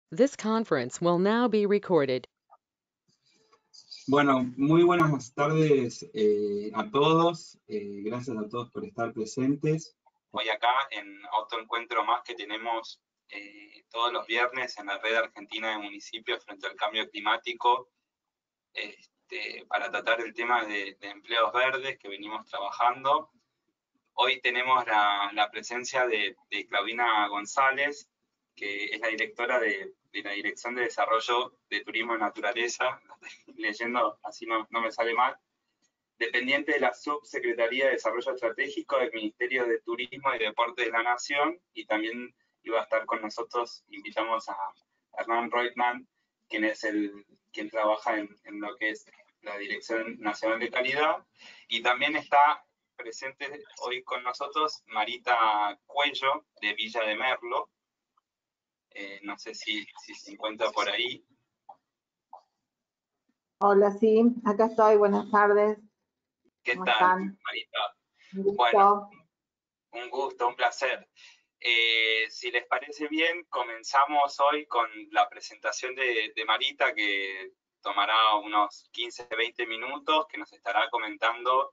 This conference will now be recorded. Bueno, muy buenas tardes a todos. Gracias a todos por estar presentes. Hoy acá en otro encuentro más que tenemos todos los viernes en la Red Argentina de Municipios frente al Cambio Climático, para tratar el tema de empleos verdes que venimos trabajando. Hoy tenemos la presencia de Claudina González, que es la directora de la Dirección de Desarrollo de Turismo y Naturaleza, lo estoy leyendo así no me sale mal, dependiente de la Subsecretaría de Desarrollo Estratégico del Ministerio de Turismo y Deportes de la Nación, y también iba a estar con nosotros, invitamos a Hernán Reutemann, quien trabaja en lo que es la Dirección Nacional de Calidad, y también está presente hoy con nosotros Marita Cuello, de Villa de Merlo. No sé si se encuentra por ahí. Hola, sí, acá estoy, buenas tardes. ¿Qué ¿Cómo tal, están? Marita? Un gusto. Bueno, un gusto, un placer. Si les parece bien, comenzamos hoy con la presentación de Marita, que tomará unos 15-20 minutos, que nos estará comentando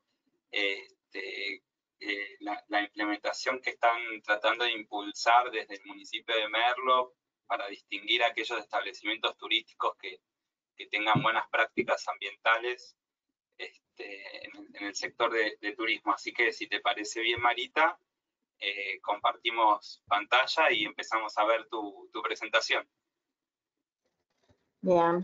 la implementación que están tratando de impulsar desde el municipio de Merlo para distinguir aquellos establecimientos turísticos que tengan buenas prácticas ambientales en el sector de turismo. Así que si te parece bien, Marita, compartimos pantalla y empezamos a ver tu presentación. Bien.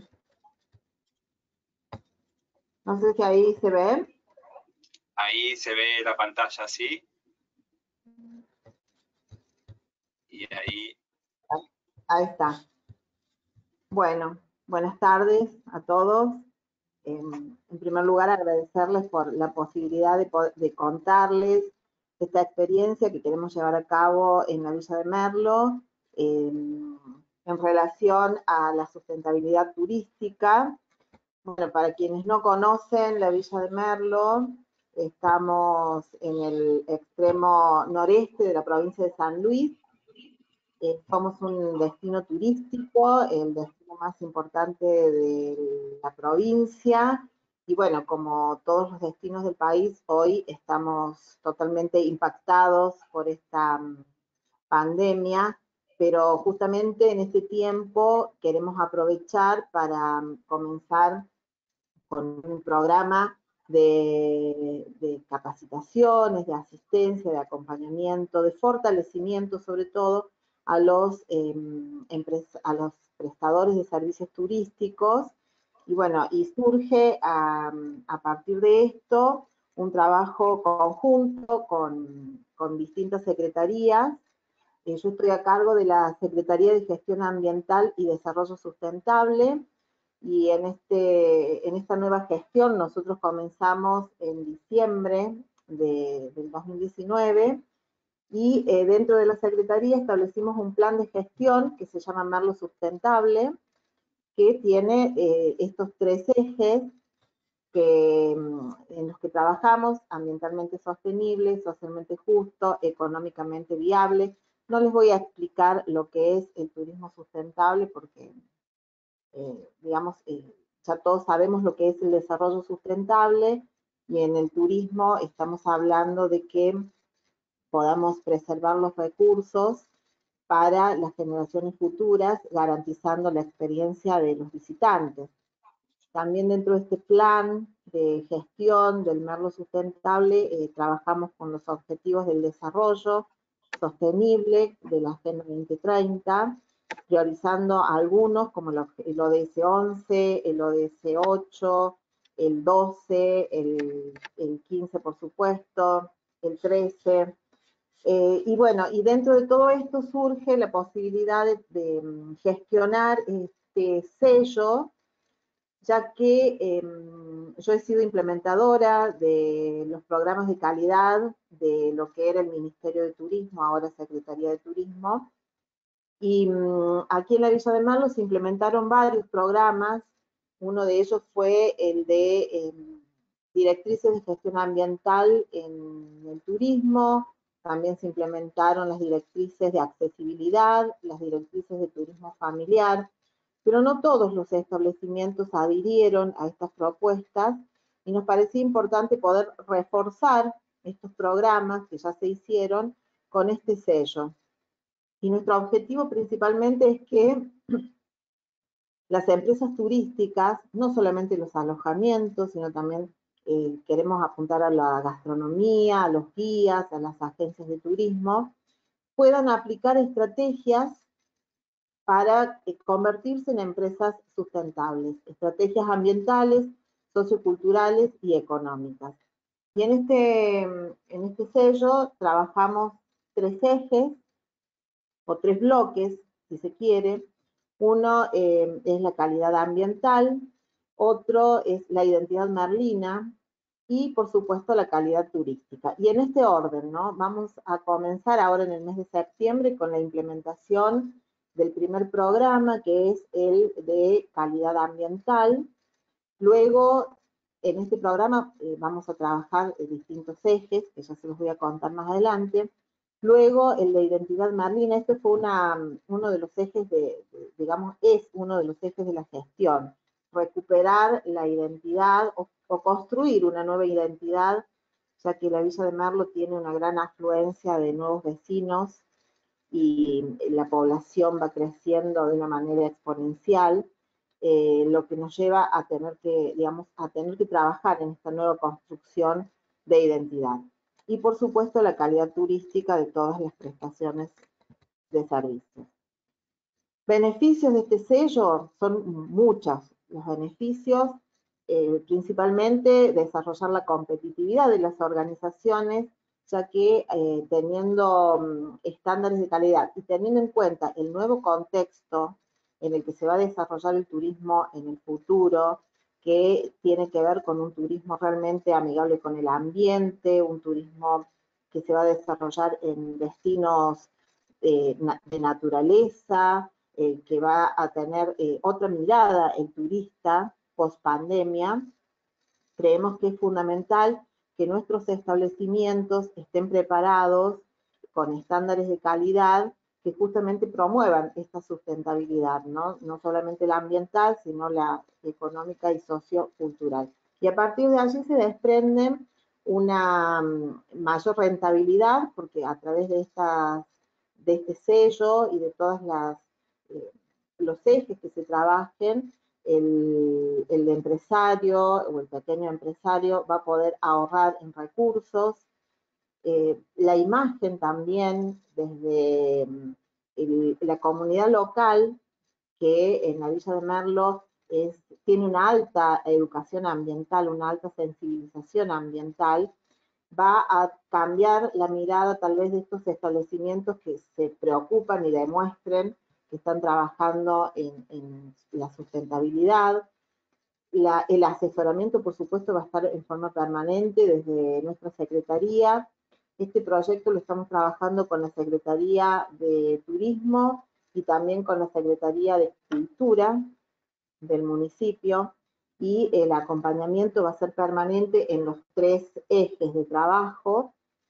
No sé si ahí se ve. Ahí se ve la pantalla, ¿sí? Y ahí... Ahí está. Bueno, buenas tardes a todos. En primer lugar, agradecerles por la posibilidad de contarles esta experiencia que queremos llevar a cabo en la Villa de Merlo en relación a la sustentabilidad turística. Bueno, para quienes no conocen la Villa de Merlo, estamos en el extremo noreste de la provincia de San Luis. Somos un destino turístico, el destino más importante de la provincia. Y bueno, como todos los destinos del país, hoy estamos totalmente impactados por esta pandemia, pero justamente en este tiempo queremos aprovechar para comenzar con un programa de capacitaciones, de asistencia, de acompañamiento, de fortalecimiento sobre todo a los prestadores de servicios turísticos. Y bueno, y surge a partir de esto un trabajo conjunto con distintas secretarías. Yo estoy a cargo de la Secretaría de Gestión Ambiental y Desarrollo Sustentable, y en esta nueva gestión nosotros comenzamos en diciembre del 2019, y dentro de la Secretaría establecimos un plan de gestión que se llama Merlo Sustentable, que tiene estos tres ejes en los que trabajamos: ambientalmente sostenible, socialmente justo, económicamente viable. No les voy a explicar lo que es el turismo sustentable porque, digamos, ya todos sabemos lo que es el desarrollo sustentable, y en el turismo estamos hablando de que podamos preservar los recursos para las generaciones futuras, garantizando la experiencia de los visitantes. También dentro de este plan de gestión del Merlo Sustentable trabajamos con los objetivos del desarrollo sostenible de la Agenda 2030, priorizando algunos como el ODS 11, el ODS 8, el 12, el 15 por supuesto, el 13. Y bueno, y dentro de todo esto surge la posibilidad de gestionar este sello, ya que yo he sido implementadora de los programas de calidad de lo que era el Ministerio de Turismo, ahora Secretaría de Turismo, y aquí en la Villa de Merlo se implementaron varios programas. Uno de ellos fue el de directrices de gestión ambiental en el turismo, También se implementaron las directrices de accesibilidad, las directrices de turismo familiar, pero no todos los establecimientos adhirieron a estas propuestas y nos parecía importante poder reforzar estos programas que ya se hicieron con este sello. Y nuestro objetivo principalmente es que las empresas turísticas, no solamente los alojamientos, sino también queremos apuntar a la gastronomía, a los guías, a las agencias de turismo, puedan aplicar estrategias para convertirse en empresas sustentables, estrategias ambientales, socioculturales y económicas. Y en este sello trabajamos 3 ejes, o 3 bloques, si se quiere. Uno es la calidad ambiental, otro es la identidad merlina y, por supuesto, la calidad turística. Y en este orden, ¿no? Vamos a comenzar ahora en el mes de septiembre con la implementación del primer programa, que es el de calidad ambiental. Luego, en este programa vamos a trabajar distintos ejes, que ya se los voy a contar más adelante. Luego, el de identidad marina, este fue uno de los ejes digamos, es uno de los ejes de la gestión. Recuperar la identidad o construir una nueva identidad, ya que la Villa de Merlo tiene una gran afluencia de nuevos vecinos y la población va creciendo de una manera exponencial, lo que nos lleva a tener que, digamos, a tener que trabajar en esta nueva construcción de identidad. Y por supuesto la calidad turística de todas las prestaciones de servicios. Beneficios de este sello son muchos. Los beneficios, principalmente desarrollar la competitividad de las organizaciones, ya que teniendo estándares de calidad y teniendo en cuenta el nuevo contexto en el que se va a desarrollar el turismo en el futuro, que tiene que ver con un turismo realmente amigable con el ambiente, un turismo que se va a desarrollar en destinos de naturaleza, que va a tener otra mirada el turista post pandemia. Creemos que es fundamental que nuestros establecimientos estén preparados con estándares de calidad que justamente promuevan esta sustentabilidad, ¿no? No solamente la ambiental, sino la económica y sociocultural. Y a partir de allí se desprende una mayor rentabilidad, porque a través de este sello y de todas los ejes que se trabajen, el empresario o el pequeño empresario va a poder ahorrar en recursos. La imagen también desde la comunidad local, que en la Villa de Merlo tiene una alta educación ambiental, una alta sensibilización ambiental, va a cambiar la mirada tal vez de estos establecimientos que se preocupan y demuestren que están trabajando en la sustentabilidad. El asesoramiento, por supuesto, va a estar en forma permanente desde nuestra Secretaría. Este proyecto lo estamos trabajando con la Secretaría de Turismo y también con la Secretaría de Cultura del municipio, y el acompañamiento va a ser permanente en los 3 ejes de trabajo.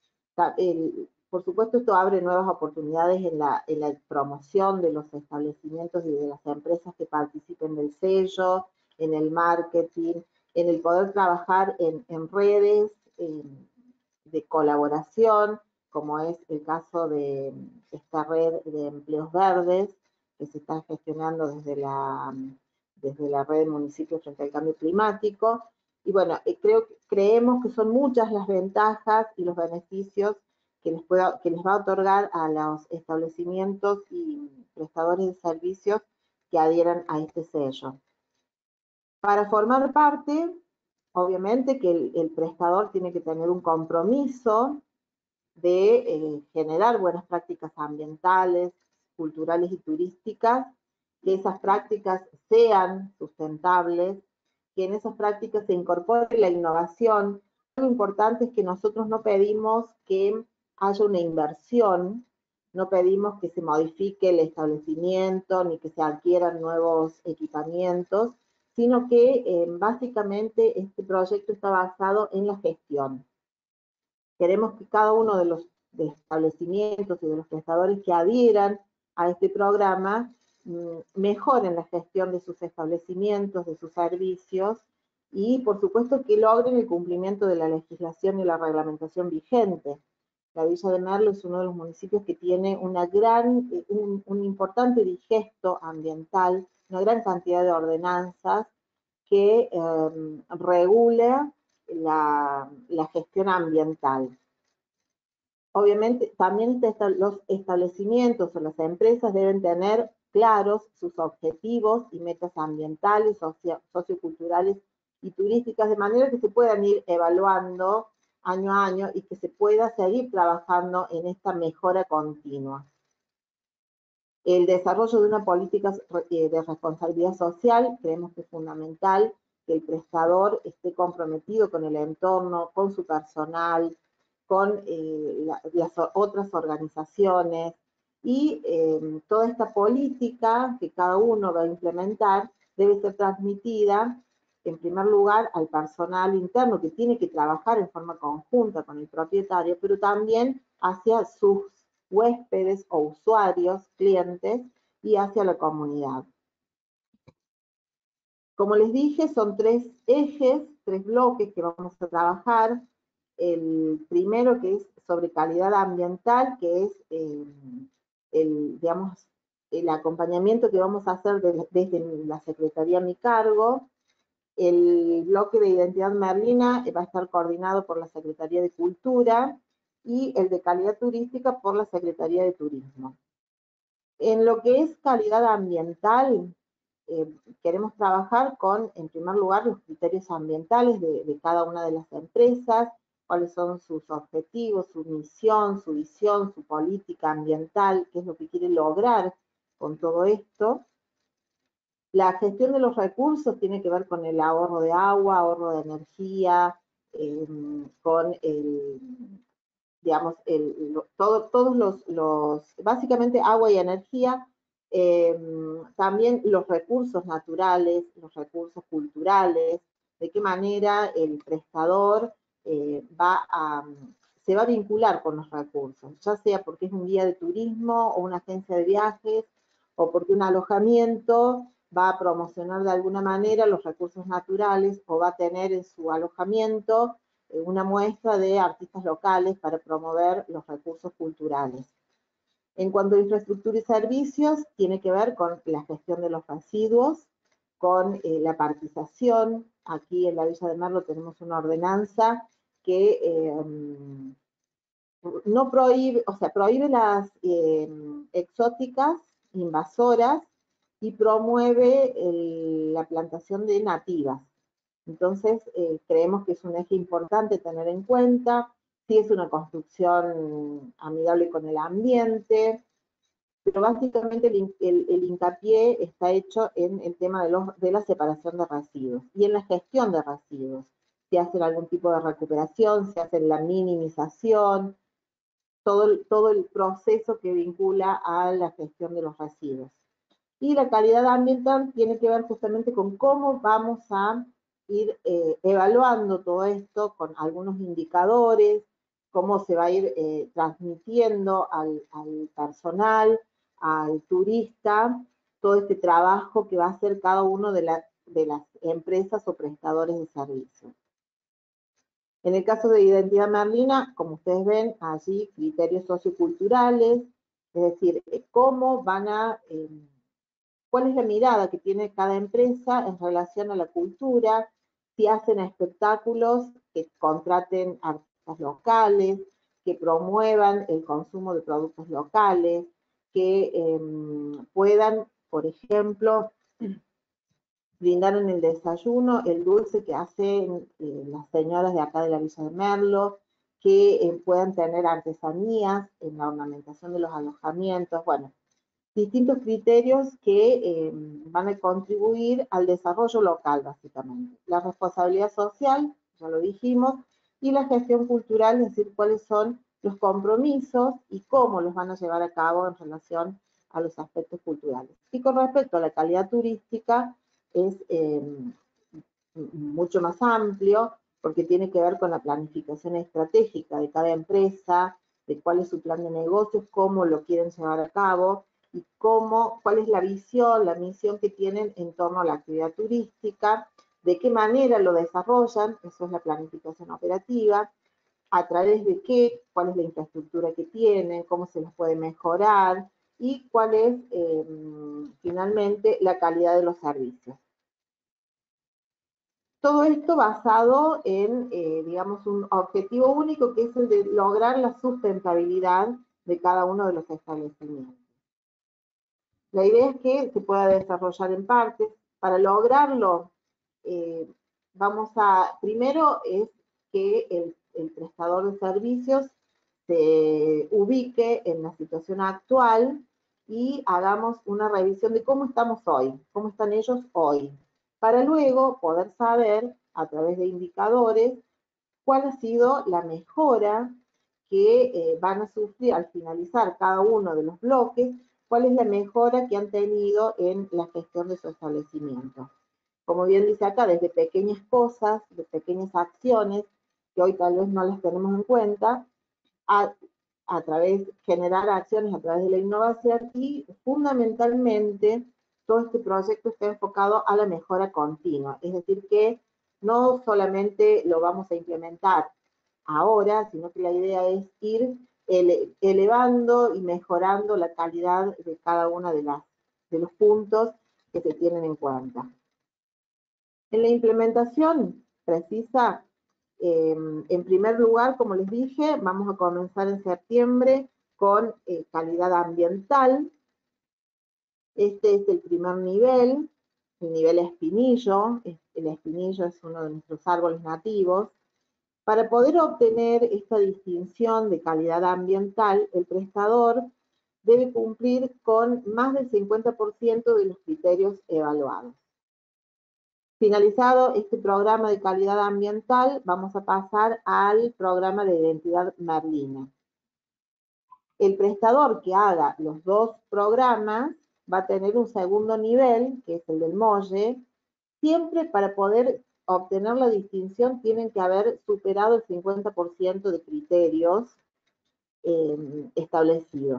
Por supuesto, esto abre nuevas oportunidades en la promoción de los establecimientos y de las empresas que participen del sello, en el marketing, en el poder trabajar en redes de colaboración, como es el caso de esta red de empleos verdes que se está gestionando desde la red de municipios frente al cambio climático. Y bueno, creemos que son muchas las ventajas y los beneficios que les va a otorgar a los establecimientos y prestadores de servicios que adhieran a este sello. Para formar parte, obviamente que el prestador tiene que tener un compromiso de generar buenas prácticas ambientales, culturales y turísticas, que esas prácticas sean sustentables, que en esas prácticas se incorpore la innovación. Lo importante es que nosotros no pedimos que haya una inversión, no pedimos que se modifique el establecimiento ni que se adquieran nuevos equipamientos, sino que básicamente este proyecto está basado en la gestión. Queremos que cada uno de establecimientos y de los prestadores que adhieran a este programa mejoren la gestión de sus establecimientos, de sus servicios, y por supuesto que logren el cumplimiento de la legislación y la reglamentación vigente. La Villa de Merlo es uno de los municipios que tiene un importante digesto ambiental, una gran cantidad de ordenanzas que regula la gestión ambiental. Obviamente, también los establecimientos o las empresas deben tener claros sus objetivos y metas ambientales, socioculturales y turísticas, de manera que se puedan ir evaluando año a año y que se pueda seguir trabajando en esta mejora continua. El desarrollo de una política de responsabilidad social, creemos que es fundamental que el prestador esté comprometido con el entorno, con su personal, con las otras organizaciones, y toda esta política que cada uno va a implementar debe ser transmitida en primer lugar al personal interno, que tiene que trabajar en forma conjunta con el propietario, pero también hacia sus huéspedes o usuarios, clientes, y hacia la comunidad. Como les dije, son 3 ejes, 3 bloques que vamos a trabajar. El primero, que es sobre calidad ambiental, que es el acompañamiento que vamos a hacer desde la Secretaría a mi cargo. El bloque de identidad merlina va a estar coordinado por la Secretaría de Cultura, y el de calidad turística por la Secretaría de Turismo. En lo que es calidad ambiental, queremos trabajar con, en primer lugar, los criterios ambientales de cada una de las empresas, cuáles son sus objetivos, su misión, su visión, su política ambiental, qué es lo que quiere lograr con todo esto. La gestión de los recursos tiene que ver con el ahorro de agua, ahorro de energía, con básicamente agua y energía, también los recursos naturales, los recursos culturales, de qué manera el prestador se va a vincular con los recursos, ya sea porque es un guía de turismo o una agencia de viajes, o porque un alojamiento va a promocionar de alguna manera los recursos naturales, o va a tener en su alojamiento una muestra de artistas locales para promover los recursos culturales. En cuanto a infraestructura y servicios, tiene que ver con la gestión de los residuos, con la partización. Aquí en la Villa de Merlo tenemos una ordenanza que no prohíbe, o sea, prohíbe las exóticas, invasoras, y promueve la plantación de nativas. Entonces, creemos que es un eje importante tener en cuenta. Sí, es una construcción amigable con el ambiente, pero básicamente el hincapié está hecho en el tema de la separación de residuos y en la gestión de residuos. Si hacen algún tipo de recuperación, si hacen la minimización, todo el proceso que vincula a la gestión de los residuos. Y la calidad ambiental tiene que ver justamente con cómo vamos a ir evaluando todo esto con algunos indicadores, cómo se va a ir transmitiendo al personal, al turista, todo este trabajo que va a hacer cada uno de las empresas o prestadores de servicios. En el caso de identidad merlina, como ustedes ven, allí criterios socioculturales, es decir, cómo van a... cuál es la mirada que tiene cada empresa en relación a la cultura, si hacen espectáculos que contraten artistas locales, que promuevan el consumo de productos locales, que puedan, por ejemplo, brindar en el desayuno el dulce que hacen las señoras de acá de la Villa de Merlo, que puedan tener artesanías en la ornamentación de los alojamientos, bueno, distintos criterios que van a contribuir al desarrollo local, básicamente. La responsabilidad social, ya lo dijimos, y la gestión cultural, es decir, cuáles son los compromisos y cómo los van a llevar a cabo en relación a los aspectos culturales. Y con respecto a la calidad turística, es mucho más amplio, porque tiene que ver con la planificación estratégica de cada empresa, de cuál es su plan de negocios, cómo lo quieren llevar a cabo y cuál es la visión, la misión que tienen en torno a la actividad turística, de qué manera lo desarrollan, eso es la planificación operativa, a través de qué, cuál es la infraestructura que tienen, cómo se los puede mejorar y cuál es finalmente la calidad de los servicios. Todo esto basado en, digamos, un objetivo único que es el de lograr la sustentabilidad de cada uno de los establecimientos. La idea es que se pueda desarrollar en partes. Para lograrlo, primero es que el prestador de servicios se ubique en la situación actual y hagamos una revisión de cómo estamos hoy, cómo están ellos hoy, para luego poder saber a través de indicadores cuál ha sido la mejora que van a sufrir al finalizar cada uno de los bloques, cuál es la mejora que han tenido en la gestión de su establecimiento. Como bien dice acá, desde pequeñas cosas, de pequeñas acciones, que hoy tal vez no las tenemos en cuenta, a través, generar acciones a través de la innovación y fundamentalmente todo este proyecto está enfocado a la mejora continua, es decir que no solamente lo vamos a implementar ahora, sino que la idea es ir elevando y mejorando la calidad de cada uno de los puntos que se tienen en cuenta. En la implementación precisa, en primer lugar, como les dije, vamos a comenzar en septiembre con calidad ambiental. Este es el primer nivel, el nivel espinillo. El espinillo es uno de nuestros árboles nativos. Para poder obtener esta distinción de calidad ambiental, el prestador debe cumplir con más del 50% de los criterios evaluados. Finalizado este programa de calidad ambiental, vamos a pasar al programa de identidad merlina. El prestador que haga los dos programas va a tener un segundo nivel, que es el del MOLLE. Siempre para poder obtener la distinción tienen que haber superado el 50% de criterios establecidos.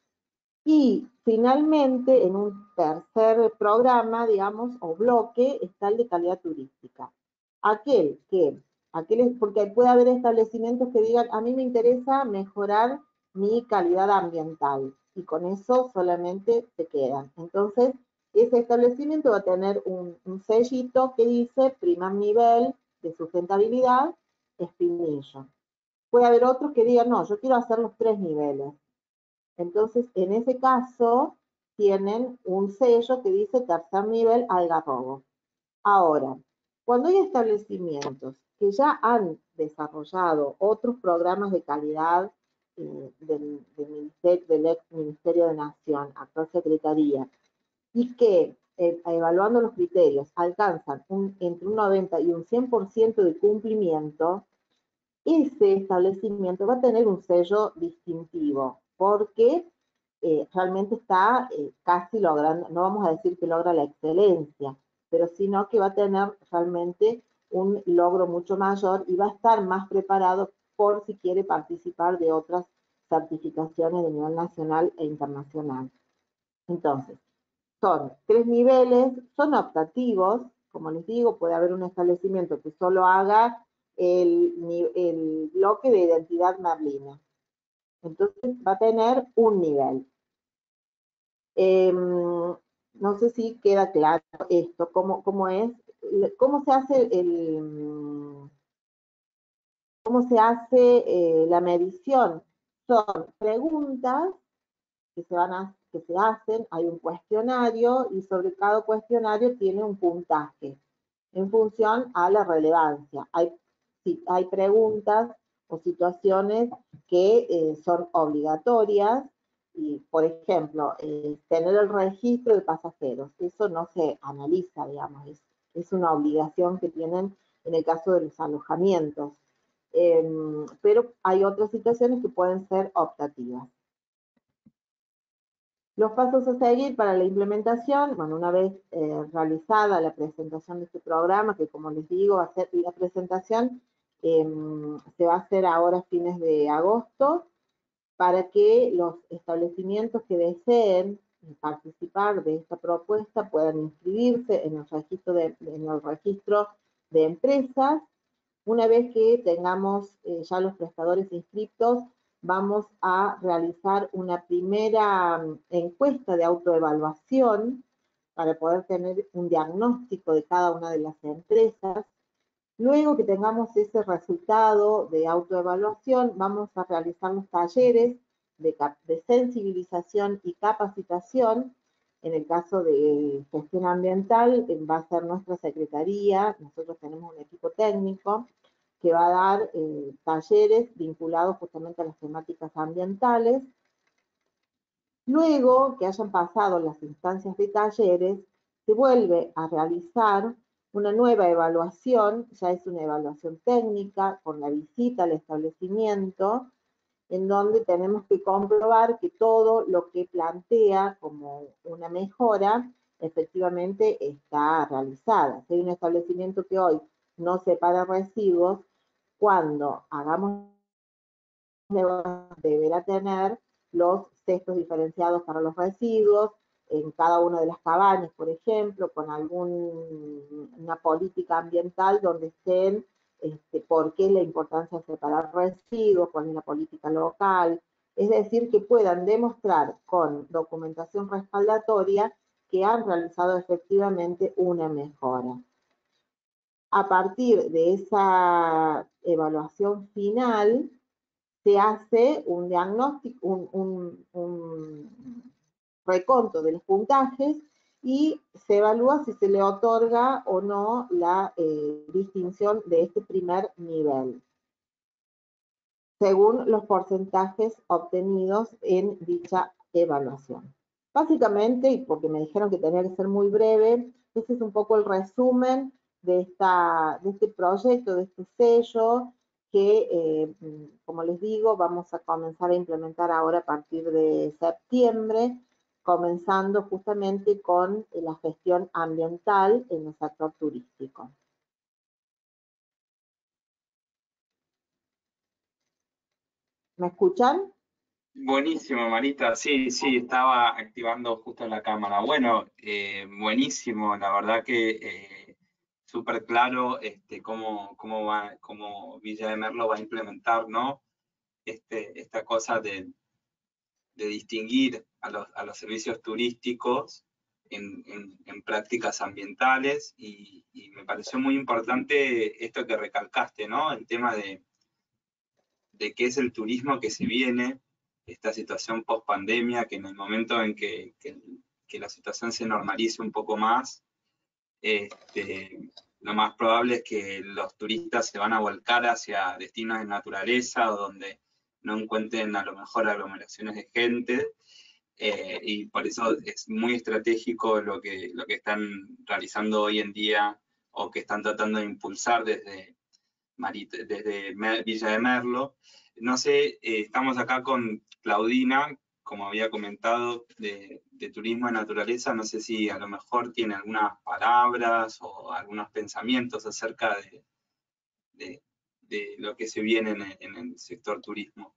Y finalmente, en un tercer programa, digamos, o bloque, está el de calidad turística. Porque puede haber establecimientos que digan, a mí me interesa mejorar mi calidad ambiental, y con eso solamente se quedan. Entonces, ese establecimiento va a tener un sellito que dice primer nivel de sustentabilidad, espinillo. Puede haber otros que digan, no, yo quiero hacer los 3 niveles. Entonces, en ese caso, tienen un sello que dice tercer nivel algarrobo. Ahora, cuando hay establecimientos que ya han desarrollado otros programas de calidad del ex Ministerio de Nación, actual Secretaría, y que evaluando los criterios alcanzan entre un 90 y un 100% de cumplimiento, ese establecimiento va a tener un sello distintivo, porque realmente está casi logrando, no vamos a decir que logra la excelencia, pero sino que va a tener realmente un logro mucho mayor y va a estar más preparado por si quiere participar de otras certificaciones de nivel nacional e internacional. Entonces, son 3 niveles, son optativos, como les digo, puede haber un establecimiento que solo haga el bloque de identidad merlina. Entonces va a tener un nivel. No sé si queda claro esto, cómo se hace la medición. Son preguntas que se hacen, hay un cuestionario y sobre cada cuestionario tiene un puntaje en función a la relevancia. Hay preguntas o situaciones que son obligatorias y, por ejemplo, tener el registro de pasajeros. Eso no se analiza, digamos, es una obligación que tienen en el caso de los alojamientos. Pero hay otras situaciones que pueden ser optativas. Los pasos a seguir para la implementación, bueno, una vez realizada la presentación de este programa, que como les digo, va a ser la presentación, se va a hacer ahora a fines de agosto, para que los establecimientos que deseen participar de esta propuesta puedan inscribirse en el registro de empresas. Una vez que tengamos ya los prestadores inscritos, vamos a realizar una primera encuesta de autoevaluación para poder tener un diagnóstico de cada una de las empresas. Luego que tengamos ese resultado de autoevaluación, vamos a realizar los talleres de sensibilización y capacitación. En el caso de gestión ambiental, va a ser nuestra secretaría, nosotros tenemos un equipo técnico que va a dar talleres vinculados justamente a las temáticas ambientales. Luego que hayan pasado las instancias de talleres, se vuelve a realizar una nueva evaluación, ya es una evaluación técnica, con la visita al establecimiento, en donde tenemos que comprobar que todo lo que plantea como una mejora efectivamente está realizada. Si hay un establecimiento que hoy no separa residuos, cuando hagamos deberá tener los cestos diferenciados para los residuos en cada una de las cabañas, por ejemplo, con alguna política ambiental donde estén por qué la importancia de separar residuos, cuál es la política local, es decir, que puedan demostrar con documentación respaldatoria que han realizado efectivamente una mejora. A partir de esa evaluación final, se hace un diagnóstico, un reconto de los puntajes y se evalúa si se le otorga o no la distinción de este primer nivel, según los porcentajes obtenidos en dicha evaluación. Básicamente, y porque me dijeron que tenía que ser muy breve, ese es un poco el resumen de este proyecto, de este sello, que, como les digo, vamos a comenzar a implementar ahora a partir de septiembre, comenzando justamente con la gestión ambiental en el sector turístico. ¿Me escuchan? Buenísimo, Marita. Sí, estaba activando justo la cámara. Bueno, buenísimo, la verdad que súper claro cómo Villa de Merlo va a implementar, ¿no? Esta cosa de distinguir a los servicios turísticos en prácticas ambientales y me pareció muy importante esto que recalcaste, ¿no? El tema de qué es el turismo que se viene, esta situación post pandemia, que en el momento en que la situación se normalice un poco más, lo más probable es que los turistas se van a volcar hacia destinos de naturaleza o donde no encuentren a lo mejor aglomeraciones de gente, y por eso es muy estratégico lo que están realizando hoy en día o que están tratando de impulsar desde Villa de Merlo. No sé, estamos acá con Claudina, como había comentado, de Turismo de Naturaleza. No sé si a lo mejor tiene algunas palabras o algunos pensamientos acerca de lo que se viene en el sector turismo.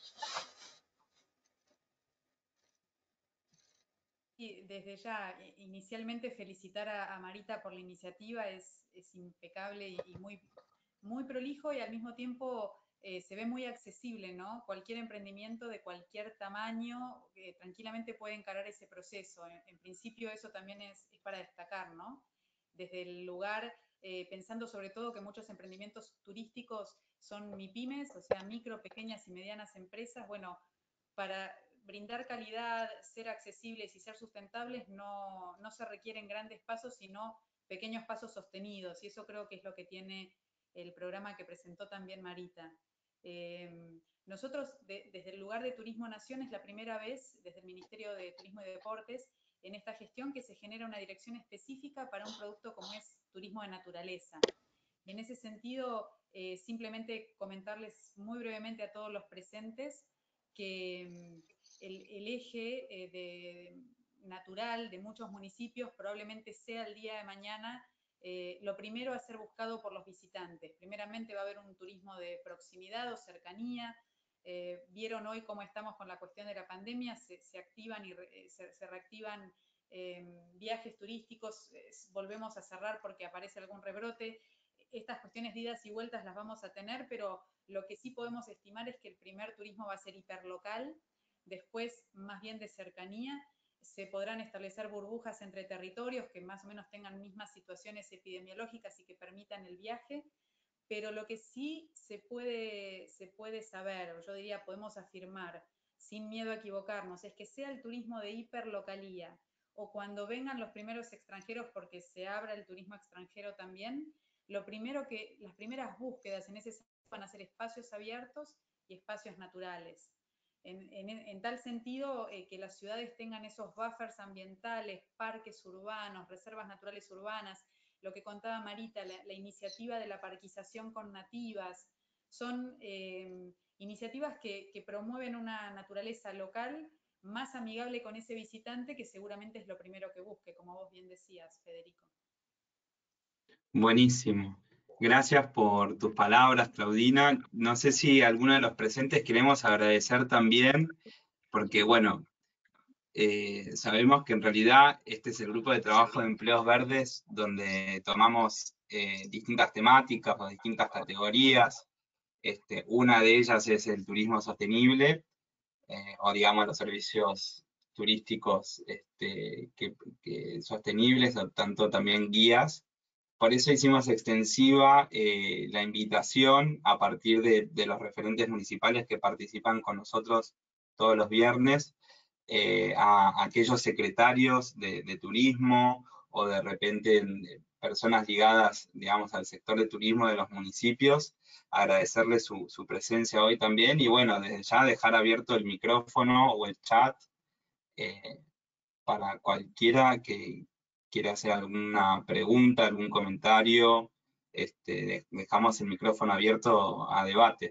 Y desde ya, inicialmente felicitar a Marita por la iniciativa, es impecable y muy prolijo, y al mismo tiempo se ve muy accesible, ¿no? Cualquier emprendimiento de cualquier tamaño tranquilamente puede encarar ese proceso. En principio eso también es para destacar, ¿no? Desde el lugar, pensando sobre todo que muchos emprendimientos turísticos son MIPYMES, o sea, micro, pequeñas y medianas empresas. Bueno, para brindar calidad, ser accesibles y ser sustentables no se requieren grandes pasos, sino pequeños pasos sostenidos, y eso creo que es lo que tiene el programa que presentó también Marita. Nosotros, desde el lugar de Turismo Nación, es la primera vez, desde el Ministerio de Turismo y Deportes, en esta gestión que se genera una dirección específica para un producto como es turismo de naturaleza. En ese sentido, simplemente comentarles muy brevemente a todos los presentes que el eje natural de muchos municipios probablemente sea el día de mañana lo primero a ser buscado por los visitantes. Primeramente va a haber un turismo de proximidad o cercanía, Vieron hoy cómo estamos con la cuestión de la pandemia, se activan y se reactivan viajes turísticos, volvemos a cerrar porque aparece algún rebrote. Estas cuestiones de idas y vueltas las vamos a tener, pero lo que sí podemos estimar es que el primer turismo va a ser hiperlocal, después más bien de cercanía. Se podrán establecer burbujas entre territorios que más o menos tengan mismas situaciones epidemiológicas y que permitan el viaje, pero lo que sí se puede saber, o yo diría podemos afirmar, sin miedo a equivocarnos, es que sea el turismo de hiperlocalía o cuando vengan los primeros extranjeros, porque se abra el turismo extranjero también, las primeras búsquedas en ese sentido van a ser espacios abiertos y espacios naturales. En tal sentido, que las ciudades tengan esos buffers ambientales, parques urbanos, reservas naturales urbanas, lo que contaba Marita, la iniciativa de la parquización con nativas, son iniciativas que promueven una naturaleza local más amigable con ese visitante, que seguramente es lo primero que busque, como vos bien decías, Federico. Buenísimo. Gracias por tus palabras, Claudina. No sé si alguno de los presentes queremos agradecer también, porque bueno, sabemos que en realidad este es el grupo de trabajo de empleos verdes donde tomamos distintas temáticas o distintas categorías. Una de ellas es el turismo sostenible, o digamos los servicios turísticos sostenibles, o tanto también guías. Por eso hicimos extensiva la invitación a partir de los referentes municipales que participan con nosotros todos los viernes, a aquellos secretarios de turismo o de repente personas ligadas, digamos, al sector de turismo de los municipios, agradecerles su presencia hoy también y bueno, desde ya dejar abierto el micrófono o el chat para cualquiera que quiera hacer alguna pregunta, algún comentario, dejamos el micrófono abierto a debate.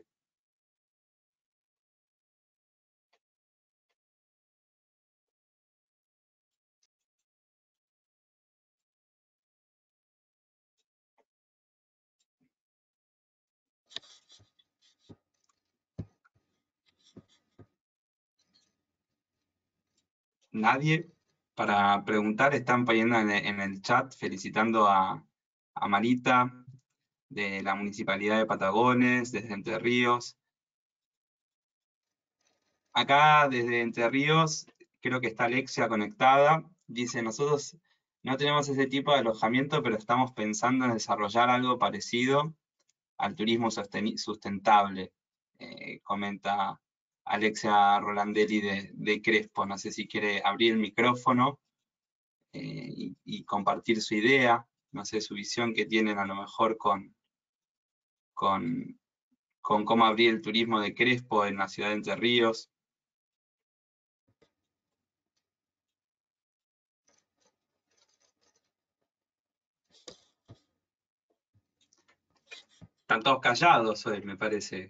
Nadie para preguntar, están poniendo en el chat felicitando a Marita de la Municipalidad de Patagones, desde Entre Ríos. Acá desde Entre Ríos, creo que está Alexia conectada, dice, nosotros no tenemos ese tipo de alojamiento, pero estamos pensando en desarrollar algo parecido al turismo sustentable, comenta Alexia Rolandelli de Crespo. No sé si quiere abrir el micrófono y compartir su idea, no sé, su visión que tienen a lo mejor con cómo abrir el turismo de Crespo en la ciudad de Entre Ríos. Están todos callados hoy, me parece.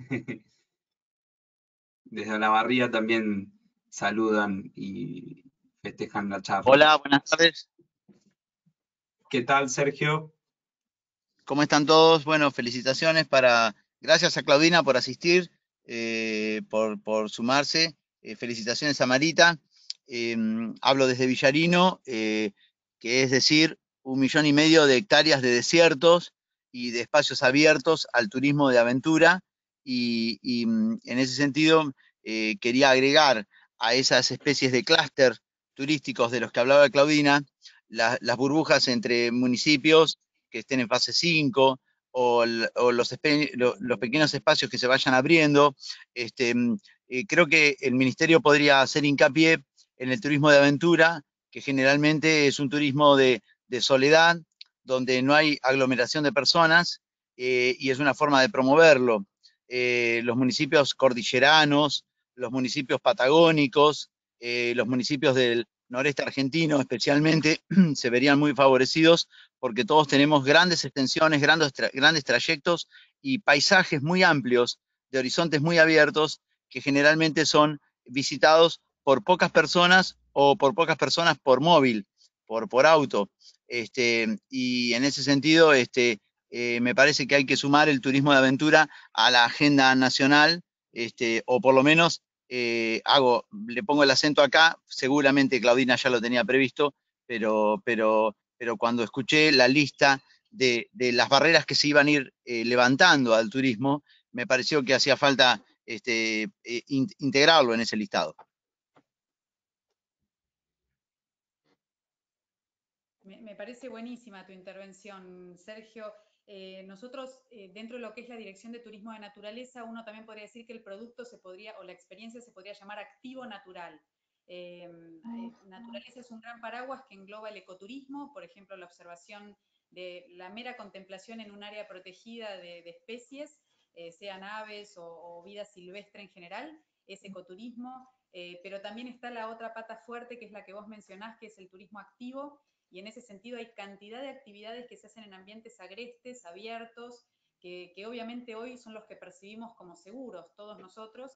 Desde Olavarría también saludan y festejan la charla. Hola, buenas tardes. ¿Qué tal, Sergio? ¿Cómo están todos? Bueno, felicitaciones gracias a Claudina por asistir, por sumarse. Felicitaciones a Marita. Hablo desde Villarino, que es decir, 1,5 millones de hectáreas de desiertos y de espacios abiertos al turismo de aventura. Y en ese sentido, quería agregar a esas especies de clúster turísticos de los que hablaba Claudina, las burbujas entre municipios que estén en fase 5, o los pequeños espacios que se vayan abriendo. Creo que el Ministerio podría hacer hincapié en el turismo de aventura, que generalmente es un turismo de soledad, donde no hay aglomeración de personas, y es una forma de promoverlo. Los municipios cordilleranos, los municipios patagónicos, los municipios del noreste argentino especialmente, se verían muy favorecidos porque todos tenemos grandes extensiones, grandes trayectos y paisajes muy amplios, de horizontes muy abiertos, que generalmente son visitados por pocas personas o por pocas personas por móvil, por auto. Y en ese sentido, me parece que hay que sumar el turismo de aventura a la agenda nacional o por lo menos le pongo el acento acá, seguramente Claudina ya lo tenía previsto, pero cuando escuché la lista de las barreras que se iban a ir levantando al turismo, me pareció que hacía falta integrarlo en ese listado. Me parece buenísima tu intervención, Sergio. Nosotros, dentro de lo que es la Dirección de Turismo de Naturaleza, uno también podría decir que el producto se podría, o la experiencia se podría llamar activo natural. Naturaleza es un gran paraguas que engloba el ecoturismo, por ejemplo, la observación de la mera contemplación en un área protegida de especies, sean aves o vida silvestre en general, es ecoturismo, pero también está la otra pata fuerte, que es la que vos mencionás, que es el turismo activo, y en ese sentido hay cantidad de actividades que se hacen en ambientes agrestes, abiertos, que obviamente hoy son los que percibimos como seguros, todos nosotros.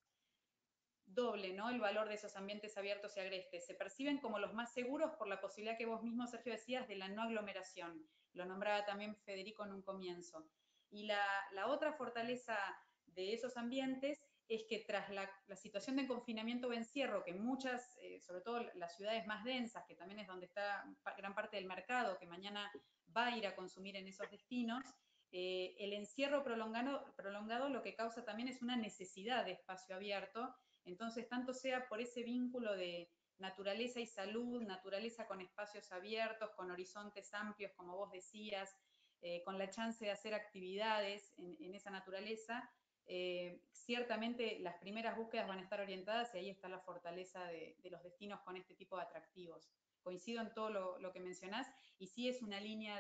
Doble, ¿no? El valor de esos ambientes abiertos y agrestes. Se perciben como los más seguros por la posibilidad que vos mismo, Sergio, decías de la no aglomeración. Lo nombraba también Federico en un comienzo. Y la otra fortaleza de esos ambientes es que tras la situación de confinamiento o encierro, que muchas, sobre todo las ciudades más densas, que también es donde está gran parte del mercado, que mañana va a ir a consumir en esos destinos, el encierro prolongado lo que causa también es una necesidad de espacio abierto. Entonces, tanto sea por ese vínculo de naturaleza y salud, naturaleza con espacios abiertos, con horizontes amplios, como vos decías, con la chance de hacer actividades en esa naturaleza, ciertamente las primeras búsquedas van a estar orientadas y ahí está la fortaleza de los destinos con este tipo de atractivos. Coincido en todo lo que mencionás y sí es una línea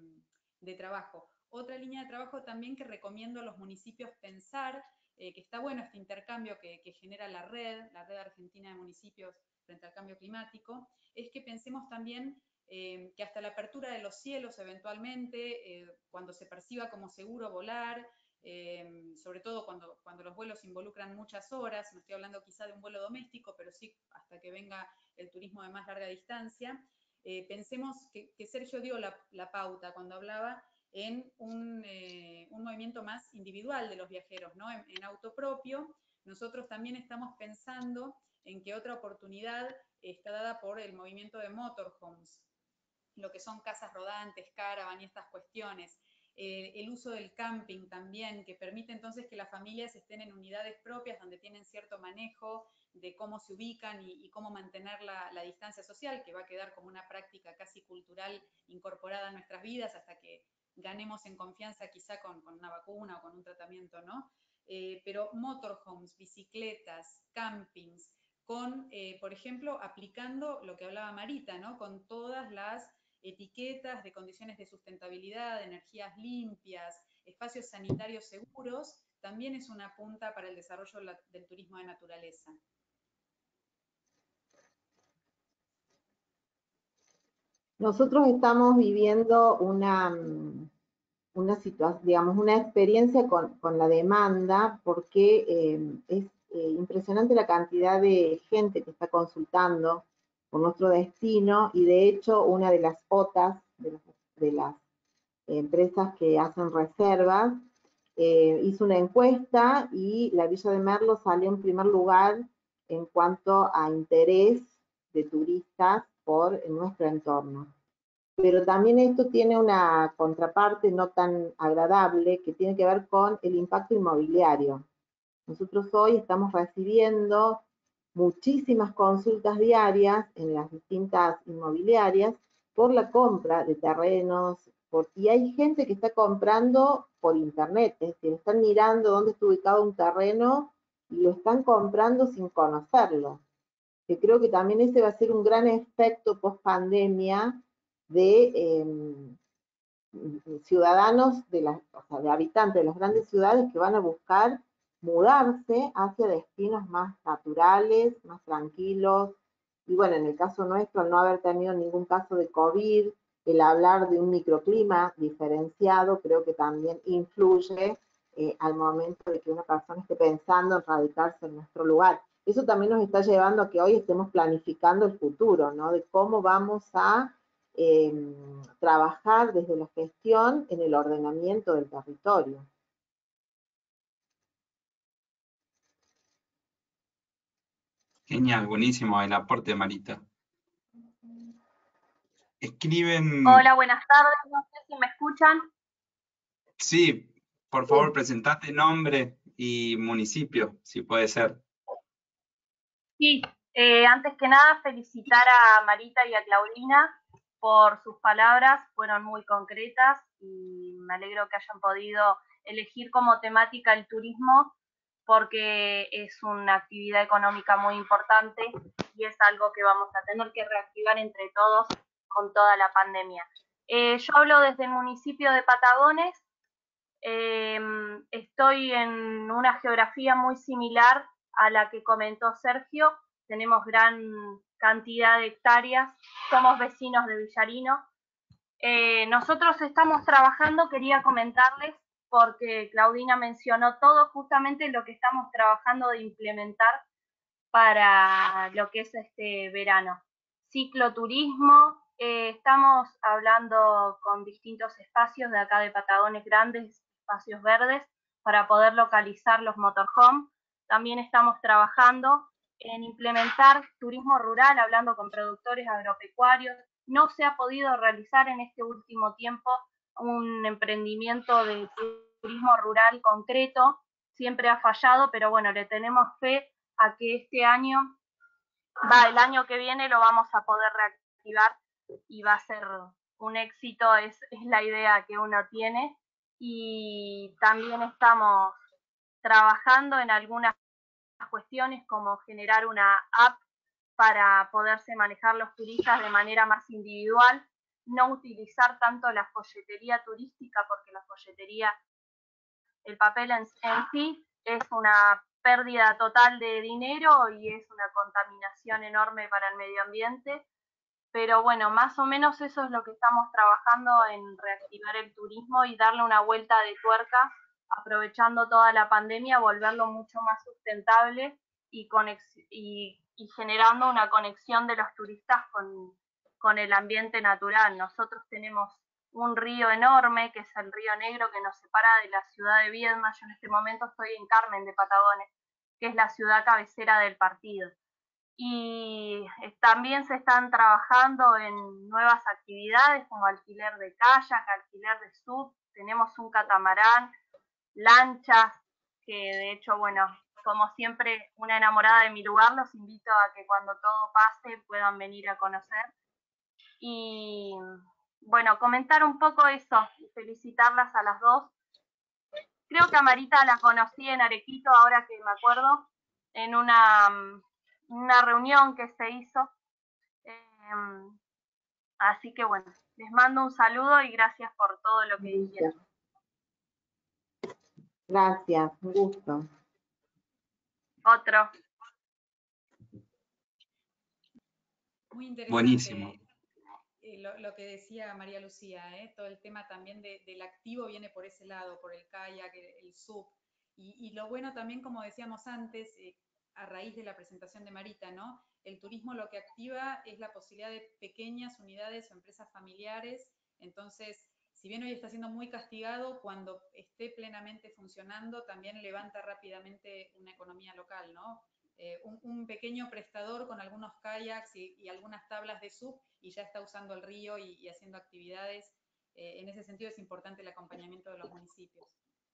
de trabajo. Otra línea de trabajo también que recomiendo a los municipios pensar, que está bueno este intercambio que genera la red argentina de municipios frente al cambio climático, es que pensemos también que hasta la apertura de los cielos eventualmente, cuando se perciba como seguro volar, sobre todo cuando los vuelos involucran muchas horas, no estoy hablando quizá de un vuelo doméstico, pero sí hasta que venga el turismo de más larga distancia, pensemos que Sergio dio la pauta cuando hablaba en un movimiento más individual de los viajeros, ¿no? En auto propio. Nosotros también estamos pensando en que otra oportunidad está dada por el movimiento de motorhomes, lo que son casas rodantes, caravan y estas cuestiones. El uso del camping también, que permite entonces que las familias estén en unidades propias donde tienen cierto manejo de cómo se ubican y cómo mantener la distancia social, que va a quedar como una práctica casi cultural incorporada a nuestras vidas hasta que ganemos en confianza quizá con una vacuna o con un tratamiento, ¿no? Pero motorhomes, bicicletas, campings, con, por ejemplo, aplicando lo que hablaba Marita, ¿no? Con todas las etiquetas de condiciones de sustentabilidad, de energías limpias, espacios sanitarios seguros, también es una punta para el desarrollo del turismo de naturaleza. Nosotros estamos viviendo una situación, digamos, una experiencia con la demanda, porque es impresionante la cantidad de gente que está consultando por nuestro destino, y de hecho una de las OTAs, de las empresas que hacen reservas, hizo una encuesta y la Villa de Merlo salió en primer lugar en cuanto a interés de turistas por nuestro entorno. Pero también esto tiene una contraparte no tan agradable, que tiene que ver con el impacto inmobiliario. Nosotros hoy estamos recibiendo muchísimas consultas diarias en las distintas inmobiliarias por la compra de terrenos, y hay gente que está comprando por internet, es decir, están mirando dónde está ubicado un terreno y lo están comprando sin conocerlo. Que creo que también ese va a ser un gran efecto post pandemia de ciudadanos, o sea, de habitantes de las grandes ciudades que van a buscar mudarse hacia destinos más naturales, más tranquilos. Y bueno, en el caso nuestro, al no haber tenido ningún caso de COVID, el hablar de un microclima diferenciado creo que también influye al momento de que una persona esté pensando en radicarse en nuestro lugar. Eso también nos está llevando a que hoy estemos planificando el futuro, ¿no? De cómo vamos a trabajar desde la gestión en el ordenamiento del territorio. Genial, buenísimo el aporte, Marita. Escriben... Hola, buenas tardes, no sé si me escuchan. Sí, por favor, presentate nombre y municipio, si puede ser. Sí, antes que nada felicitar a Marita y a Claudina por sus palabras, fueron muy concretas y me alegro que hayan podido elegir como temática el turismo porque es una actividad económica muy importante y es algo que vamos a tener que reactivar entre todos con toda la pandemia. Yo hablo desde el municipio de Patagones, estoy en una geografía muy similar a la que comentó Sergio, tenemos gran cantidad de hectáreas, somos vecinos de Villarino. Nosotros estamos trabajando, quería comentarles, porque Claudina mencionó todo justamente lo que estamos trabajando de implementar para lo que es este verano. Cicloturismo, estamos hablando con distintos espacios de acá de Patagones, grandes espacios verdes, para poder localizar los motorhome. También estamos trabajando en implementar turismo rural, hablando con productores agropecuarios. No se ha podido realizar en este último tiempo un emprendimiento de turismo rural concreto, siempre ha fallado, pero bueno, le tenemos fe a que este año, el año que viene lo vamos a poder reactivar y va a ser un éxito, es la idea que uno tiene. Y también estamos trabajando en algunas cuestiones como generar una app para poderse manejar los turistas de manera más individual, no utilizar tanto la folletería turística, porque la folletería, el papel en sí, es una pérdida total de dinero y es una contaminación enorme para el medio ambiente. Pero bueno, más o menos eso es lo que estamos trabajando en reactivar el turismo y darle una vuelta de tuerca, aprovechando toda la pandemia, volverlo mucho más sustentable y generando una conexión de los turistas con el ambiente natural. Nosotros tenemos un río enorme, que es el río Negro, que nos separa de la ciudad de Viedma. Yo en este momento estoy en Carmen de Patagones, que es la ciudad cabecera del partido. Y también se están trabajando en nuevas actividades como alquiler de kayak, alquiler de sub, tenemos un catamarán, lanchas, que de hecho, bueno, como siempre, una enamorada de mi lugar, los invito a que cuando todo pase puedan venir a conocer. Y bueno, comentar un poco eso, y felicitarlas a las dos. Creo que a Marita la conocí en Arequito, ahora que me acuerdo, en una reunión que se hizo. Así que bueno, les mando un saludo y gracias por todo lo que dijeron. Gracias, un gusto. Otro. Muy interesante. Buenísimo. Lo que decía María Lucía, todo el tema también del activo viene por ese lado, por el kayak, el SUP. Y lo bueno también, como decíamos antes, a raíz de la presentación de Marita, ¿no? El turismo lo que activa es la posibilidad de pequeñas unidades o empresas familiares. Entonces, si bien hoy está siendo muy castigado, cuando esté plenamente funcionando, también levanta rápidamente una economía local, ¿no? Un pequeño prestador con algunos kayaks y algunas tablas de SUP y ya está usando el río y haciendo actividades. En ese sentido es importante el acompañamiento de los municipios.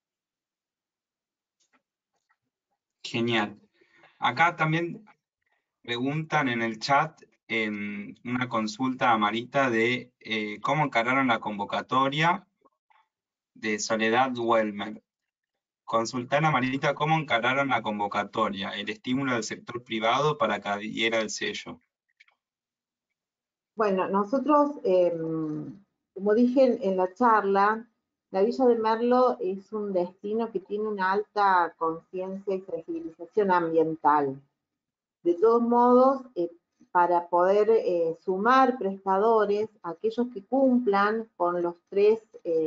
Genial. Acá también preguntan en el chat una consulta a Marita de cómo encararon la convocatoria de Soledad Welmer. Consultar a Marita cómo encararon la convocatoria, el estímulo del sector privado para que adhiera el sello. Bueno, nosotros, como dije en la charla, la Villa de Merlo es un destino que tiene una alta conciencia y sensibilización ambiental. De todos modos, para poder sumar prestadores, aquellos que cumplan con los tres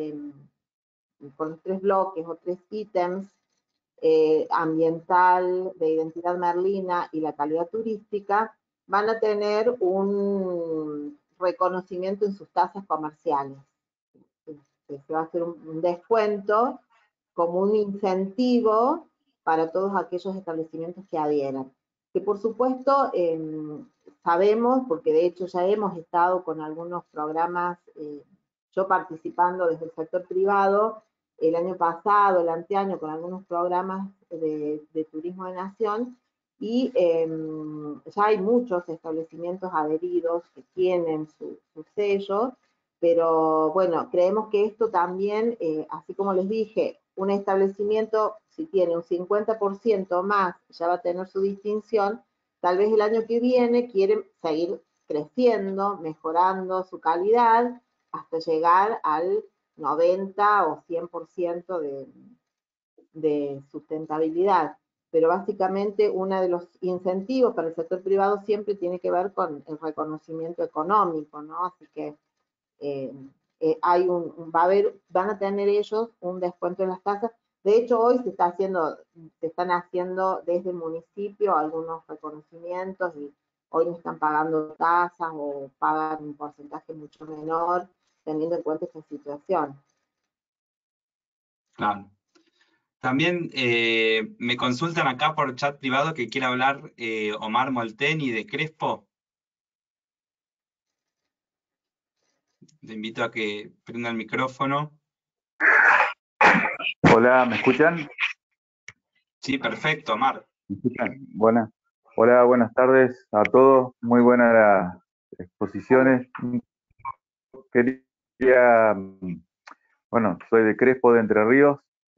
bloques o tres ítems, ambiental, de identidad merlina y la calidad turística, van a tener un reconocimiento en sus tasas comerciales. Se va a hacer un descuento como un incentivo para todos aquellos establecimientos que adhieran. que por supuesto sabemos, porque de hecho ya hemos estado con algunos programas, yo participando desde el sector privado, el año pasado, el anteaño, con algunos programas de turismo de nación, y ya hay muchos establecimientos adheridos que tienen su sello, pero bueno, creemos que esto también, así como les dije, un establecimiento, si tiene un 50% más, ya va a tener su distinción, tal vez el año que viene quiere seguir creciendo, mejorando su calidad, hasta llegar al 90 o 100% de sustentabilidad. Pero básicamente uno de los incentivos para el sector privado siempre tiene que ver con el reconocimiento económico, ¿no? Así que hay van a tener ellos un descuento en las tasas. De hecho, hoy se están haciendo desde el municipio algunos reconocimientos y hoy no están pagando tasas o pagan un porcentaje mucho menor, teniendo en cuenta esta situación. Claro. También me consultan acá por chat privado que quiere hablar Omar Molteni de Crespo. Le invito a que prenda el micrófono. Hola, ¿me escuchan? Sí, perfecto, Omar. ¿Me escuchan? Hola, buenas tardes a todos. Muy buenas las exposiciones. Bueno, soy de Crespo, de Entre Ríos.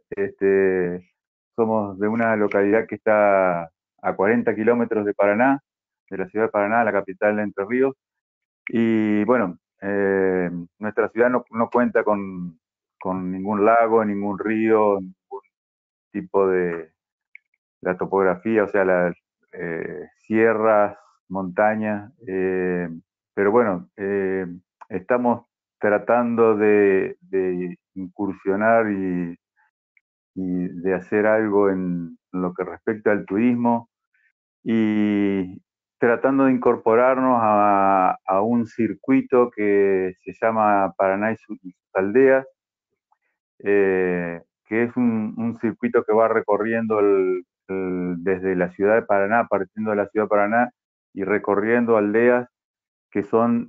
Somos de una localidad que está a 40 kilómetros de Paraná, de la ciudad de Paraná, la capital de Entre Ríos. Y bueno, nuestra ciudad no cuenta con ningún lago, ningún río, ningún tipo de la topografía, o sea, las sierras, montañas, pero bueno, estamos tratando de incursionar y de hacer algo en lo que respecta al turismo y tratando de incorporarnos a un circuito que se llama Paraná y sus aldeas, que es un circuito que va recorriendo desde la ciudad de Paraná, partiendo de la ciudad de Paraná y recorriendo aldeas que son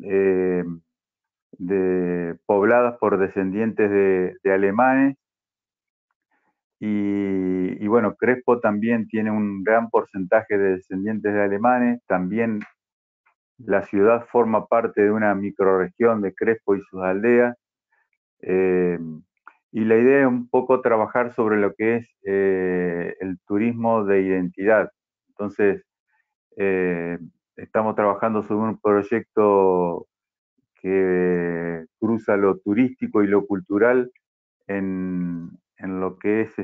pobladas por descendientes de alemanes. Y bueno, Crespo también tiene un gran porcentaje de descendientes de alemanes. También la ciudad forma parte de una microrregión de Crespo y sus aldeas. Y la idea es un poco trabajar sobre lo que es el turismo de identidad. Entonces, estamos trabajando sobre un proyecto que cruza lo turístico y lo cultural en lo que es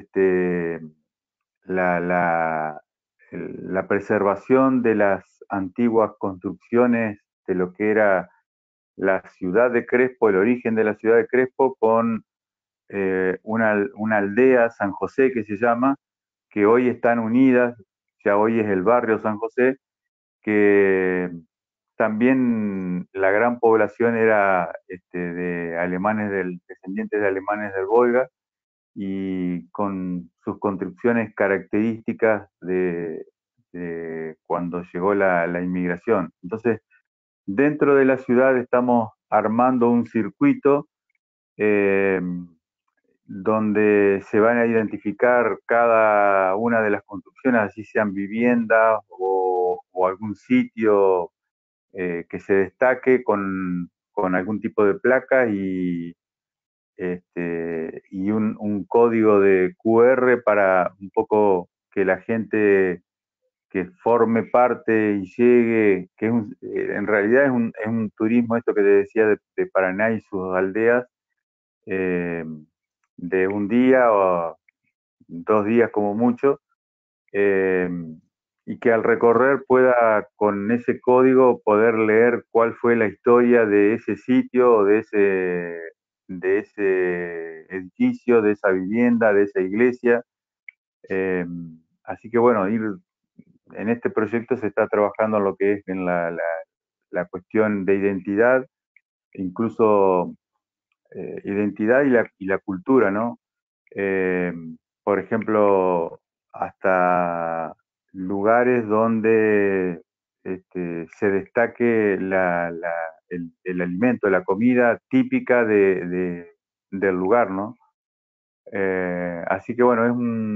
la preservación de las antiguas construcciones de lo que era la ciudad de Crespo, el origen de la ciudad de Crespo, con una aldea, San José, que se llama, que hoy están unidas, ya hoy es el barrio San José, que también la gran población era de alemanes, descendientes de alemanes del Volga, y con sus construcciones características de cuando llegó la inmigración. Entonces, dentro de la ciudad estamos armando un circuito donde se van a identificar cada una de las construcciones, así sean viviendas o algún sitio que se destaque con algún tipo de placa y un código de QR para un poco que la gente que forme parte y llegue, que en realidad es un turismo, esto que te decía de Paraná y sus aldeas, de un día o 2 días como mucho, y que al recorrer pueda con ese código poder leer cuál fue la historia de ese sitio o de ese edificio, de esa vivienda, de esa iglesia. Así que bueno, en este proyecto se está trabajando en lo que es en la cuestión de identidad, incluso identidad y la cultura, ¿no? Por ejemplo, hasta lugares donde se destaque el alimento, la comida típica del lugar, ¿no? Así que bueno, es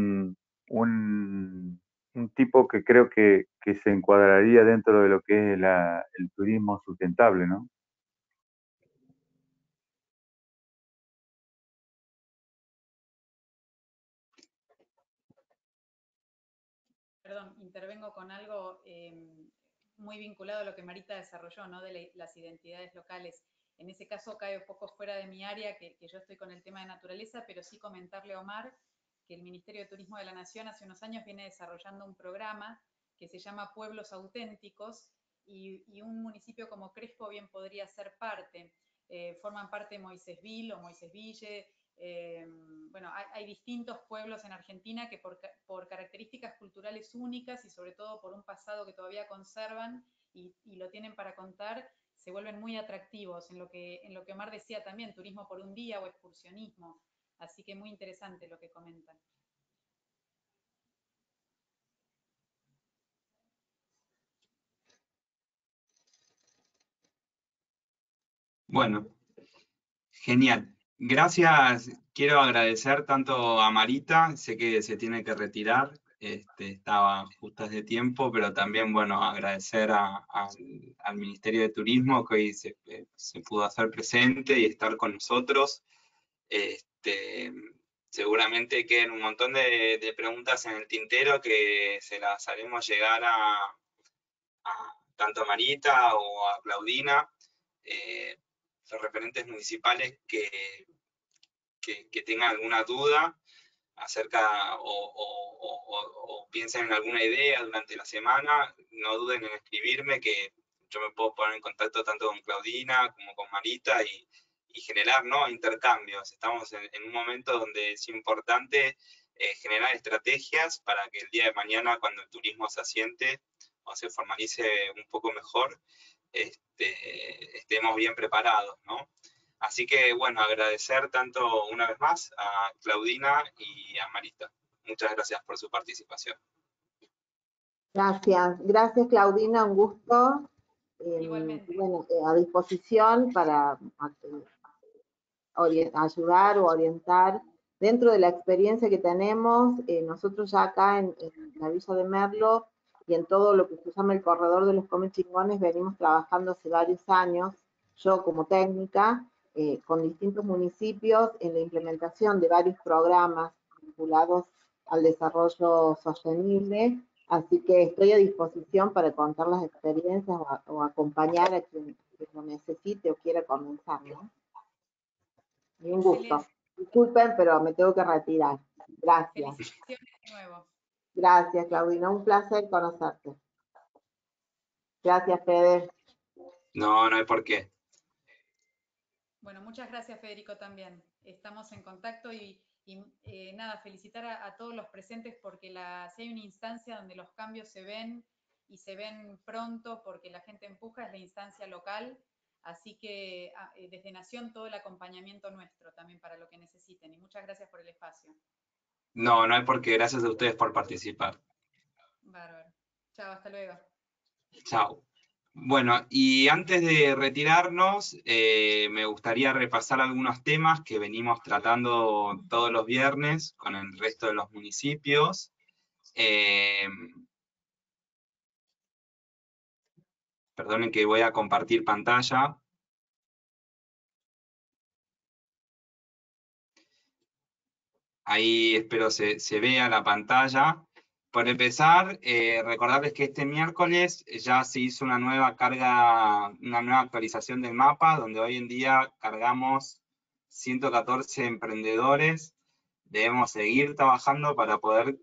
un tipo que creo que se encuadraría dentro de lo que es el turismo sustentable, ¿no? Perdón, intervengo con algo muy vinculado a lo que Marita desarrolló, ¿no? De las identidades locales. En ese caso cae un poco fuera de mi área, que yo estoy con el tema de naturaleza, pero sí comentarle a Omar que el Ministerio de Turismo de la Nación hace unos años viene desarrollando un programa que se llama Pueblos Auténticos, y un municipio como Crespo bien podría ser parte. Forman parte Moisésville o Moisésville. Bueno, hay distintos pueblos en Argentina que por características culturales únicas y sobre todo por un pasado que todavía conservan y lo tienen para contar, se vuelven muy atractivos en lo que Omar decía también, turismo por un día o excursionismo. Así que muy interesante lo que comentan. Bueno, genial. Gracias. Quiero agradecer tanto a Marita, sé que se tiene que retirar, estaba justo de tiempo, pero también, bueno, agradecer al Ministerio de Turismo que hoy se pudo hacer presente y estar con nosotros. Seguramente quedan un montón de preguntas en el tintero que se las haremos llegar tanto a Marita o a Claudina, los referentes municipales que tengan alguna duda acerca o piensen en alguna idea durante la semana, no duden en escribirme, que yo me puedo poner en contacto tanto con Claudina como con Marita y generar, ¿no?, intercambios. Estamos en un momento donde es importante generar estrategias para que el día de mañana, cuando el turismo se asiente o se formalice un poco mejor, estemos bien preparados, ¿no? Así que, bueno, agradecer tanto una vez más a Claudina y a Marita. Muchas gracias por su participación. Gracias, gracias Claudina, un gusto. Igualmente. Bueno, a disposición para ayudar o orientar dentro de la experiencia que tenemos. Nosotros ya acá en la Villa de Merlo y en todo lo que se llama el corredor de los Comechingones venimos trabajando hace varios años, yo como técnica, con distintos municipios en la implementación de varios programas vinculados al desarrollo sostenible, así que estoy a disposición para contar las experiencias o acompañar a quien lo necesite o quiera comenzar, ¿no? Y un gusto. Disculpen, pero me tengo que retirar. Gracias. Felicitaciones de nuevo. Gracias, Claudina. Un placer conocerte. Gracias, Fede. No, no hay por qué. Bueno, muchas gracias, Federico, también. Estamos en contacto y nada, felicitar a todos los presentes porque si hay una instancia donde los cambios se ven y se ven pronto porque la gente empuja, es la instancia local. Así que desde Nación todo el acompañamiento nuestro también para lo que necesiten. Y muchas gracias por el espacio. No, no hay por qué. Gracias a ustedes por participar. Bárbaro. Chao, hasta luego. Chao. Bueno, y antes de retirarnos, me gustaría repasar algunos temas que venimos tratando todos los viernes con el resto de los municipios. Perdonen que voy a compartir pantalla. Ahí espero se vea la pantalla. Por empezar, recordarles que este miércoles ya se hizo una nueva actualización del mapa, donde hoy en día cargamos 114 emprendedores. Debemos seguir trabajando para poder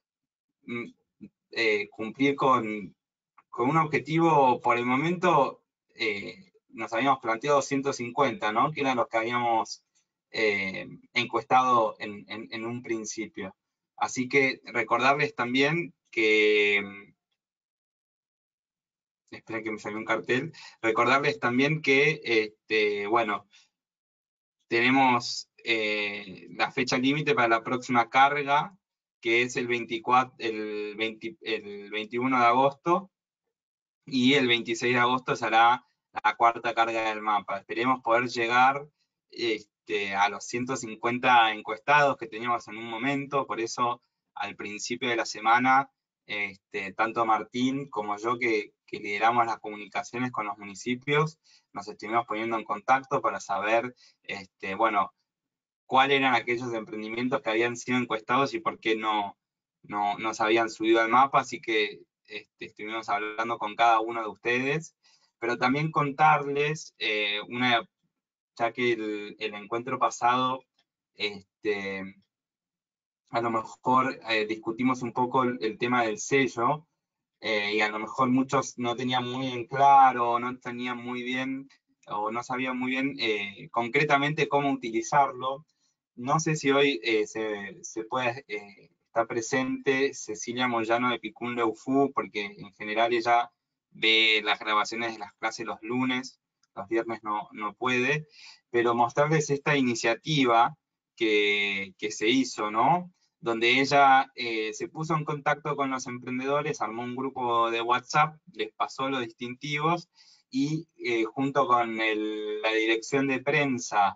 cumplir con un objetivo. Por el momento nos habíamos planteado 150, ¿no?, que eran los que habíamos encuestado en un principio. Así que recordarles también que, esperen que me salió un cartel, recordarles también que, bueno, tenemos la fecha límite para la próxima carga, que es el 21 de agosto, y el 26 de agosto será la cuarta carga del mapa. Esperemos poder llegar a los 150 encuestados que teníamos en un momento, por eso al principio de la semana, tanto Martín como yo que lideramos las comunicaciones con los municipios, nos estuvimos poniendo en contacto para saber, bueno, cuáles eran aquellos emprendimientos que habían sido encuestados y por qué no se habían subido al mapa, así que estuvimos hablando con cada uno de ustedes, pero también contarles, ya que el encuentro pasado, a lo mejor discutimos un poco el tema del sello, y a lo mejor muchos no tenían muy en claro, no tenían muy bien, o no sabían muy bien concretamente cómo utilizarlo. No sé si hoy se puede estar presente Cecilia Moyano de Picún Leufú, porque en general ella ve las grabaciones de las clases los lunes, los viernes no puede, pero mostrarles esta iniciativa que se hizo, ¿no? Donde ella se puso en contacto con los emprendedores, armó un grupo de WhatsApp, les pasó los distintivos, y junto con la dirección de prensa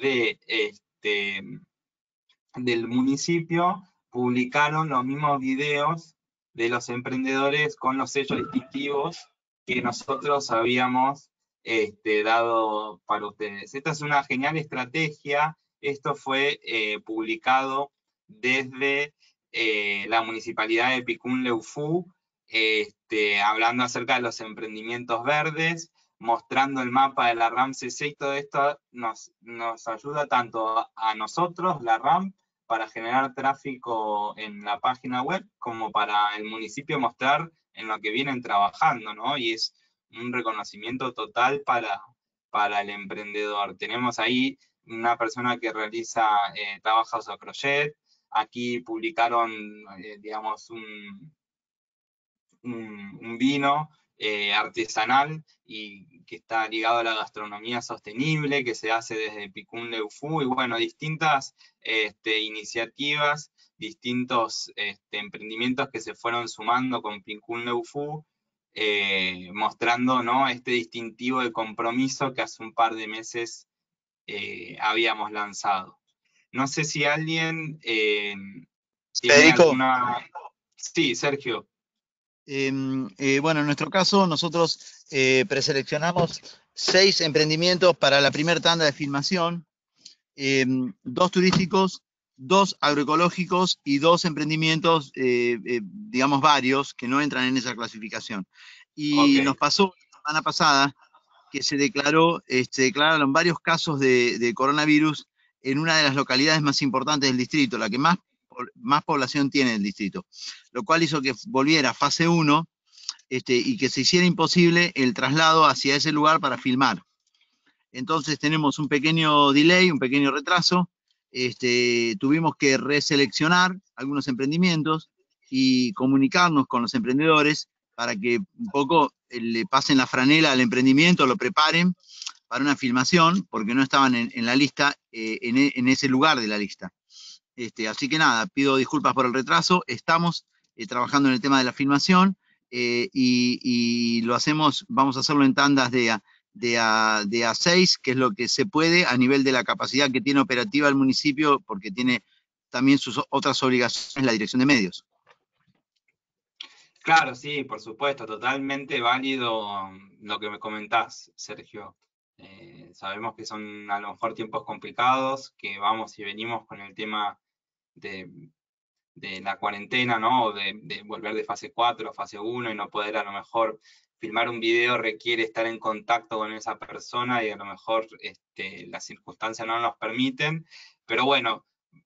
del municipio, publicaron los mismos videos de los emprendedores con los sellos distintivos que nosotros habíamos dado para ustedes. Esta es una genial estrategia. Esto fue publicado desde la municipalidad de Picún Leufú, hablando acerca de los emprendimientos verdes, mostrando el mapa de la RAM CC, y todo esto nos ayuda tanto a nosotros, la RAM, para generar tráfico en la página web, como para el municipio mostrar en lo que vienen trabajando, ¿no? Y es un reconocimiento total para el emprendedor. Tenemos ahí una persona que realiza trabajos a crochet. Aquí publicaron, digamos, un vino artesanal y que está ligado a la gastronomía sostenible, que se hace desde Picún Leufú, y bueno, distintas iniciativas, distintos emprendimientos que se fueron sumando con Picún Leufú, mostrando, ¿no?, este distintivo de compromiso que hace un par de meses habíamos lanzado. No sé si alguien tiene Federico. alguna... Sí, Sergio. Bueno, en nuestro caso, nosotros preseleccionamos 6 emprendimientos para la primera tanda de filmación, 2 turísticos, 2 agroecológicos y 2 emprendimientos, digamos, varios, que no entran en esa clasificación. Y Okay. nos pasó la semana pasada que se declararon varios casos de coronavirus en una de las localidades más importantes del distrito, la que más población tiene el distrito, lo cual hizo que volviera a fase 1 y que se hiciera imposible el traslado hacia ese lugar para filmar. Entonces tenemos un pequeño delay, un pequeño retraso, tuvimos que reseleccionar algunos emprendimientos y comunicarnos con los emprendedores para que un poco le pasen la franela al emprendimiento, lo preparen para una filmación, porque no estaban en la lista, en ese lugar de la lista. Así que nada, pido disculpas por el retraso, estamos trabajando en el tema de la filmación, y lo hacemos, vamos a hacerlo en tandas de a 6, que es lo que se puede a nivel de la capacidad que tiene operativa el municipio, porque tiene también sus otras obligaciones la dirección de medios. Claro, sí, por supuesto, totalmente válido lo que me comentás, Sergio. Sabemos que son a lo mejor tiempos complicados, que vamos y venimos con el tema de la cuarentena, ¿no? O de volver de fase 4 a fase 1 y no poder a lo mejor filmar un video requiere estar en contacto con esa persona y a lo mejor las circunstancias no nos permiten. Pero bueno,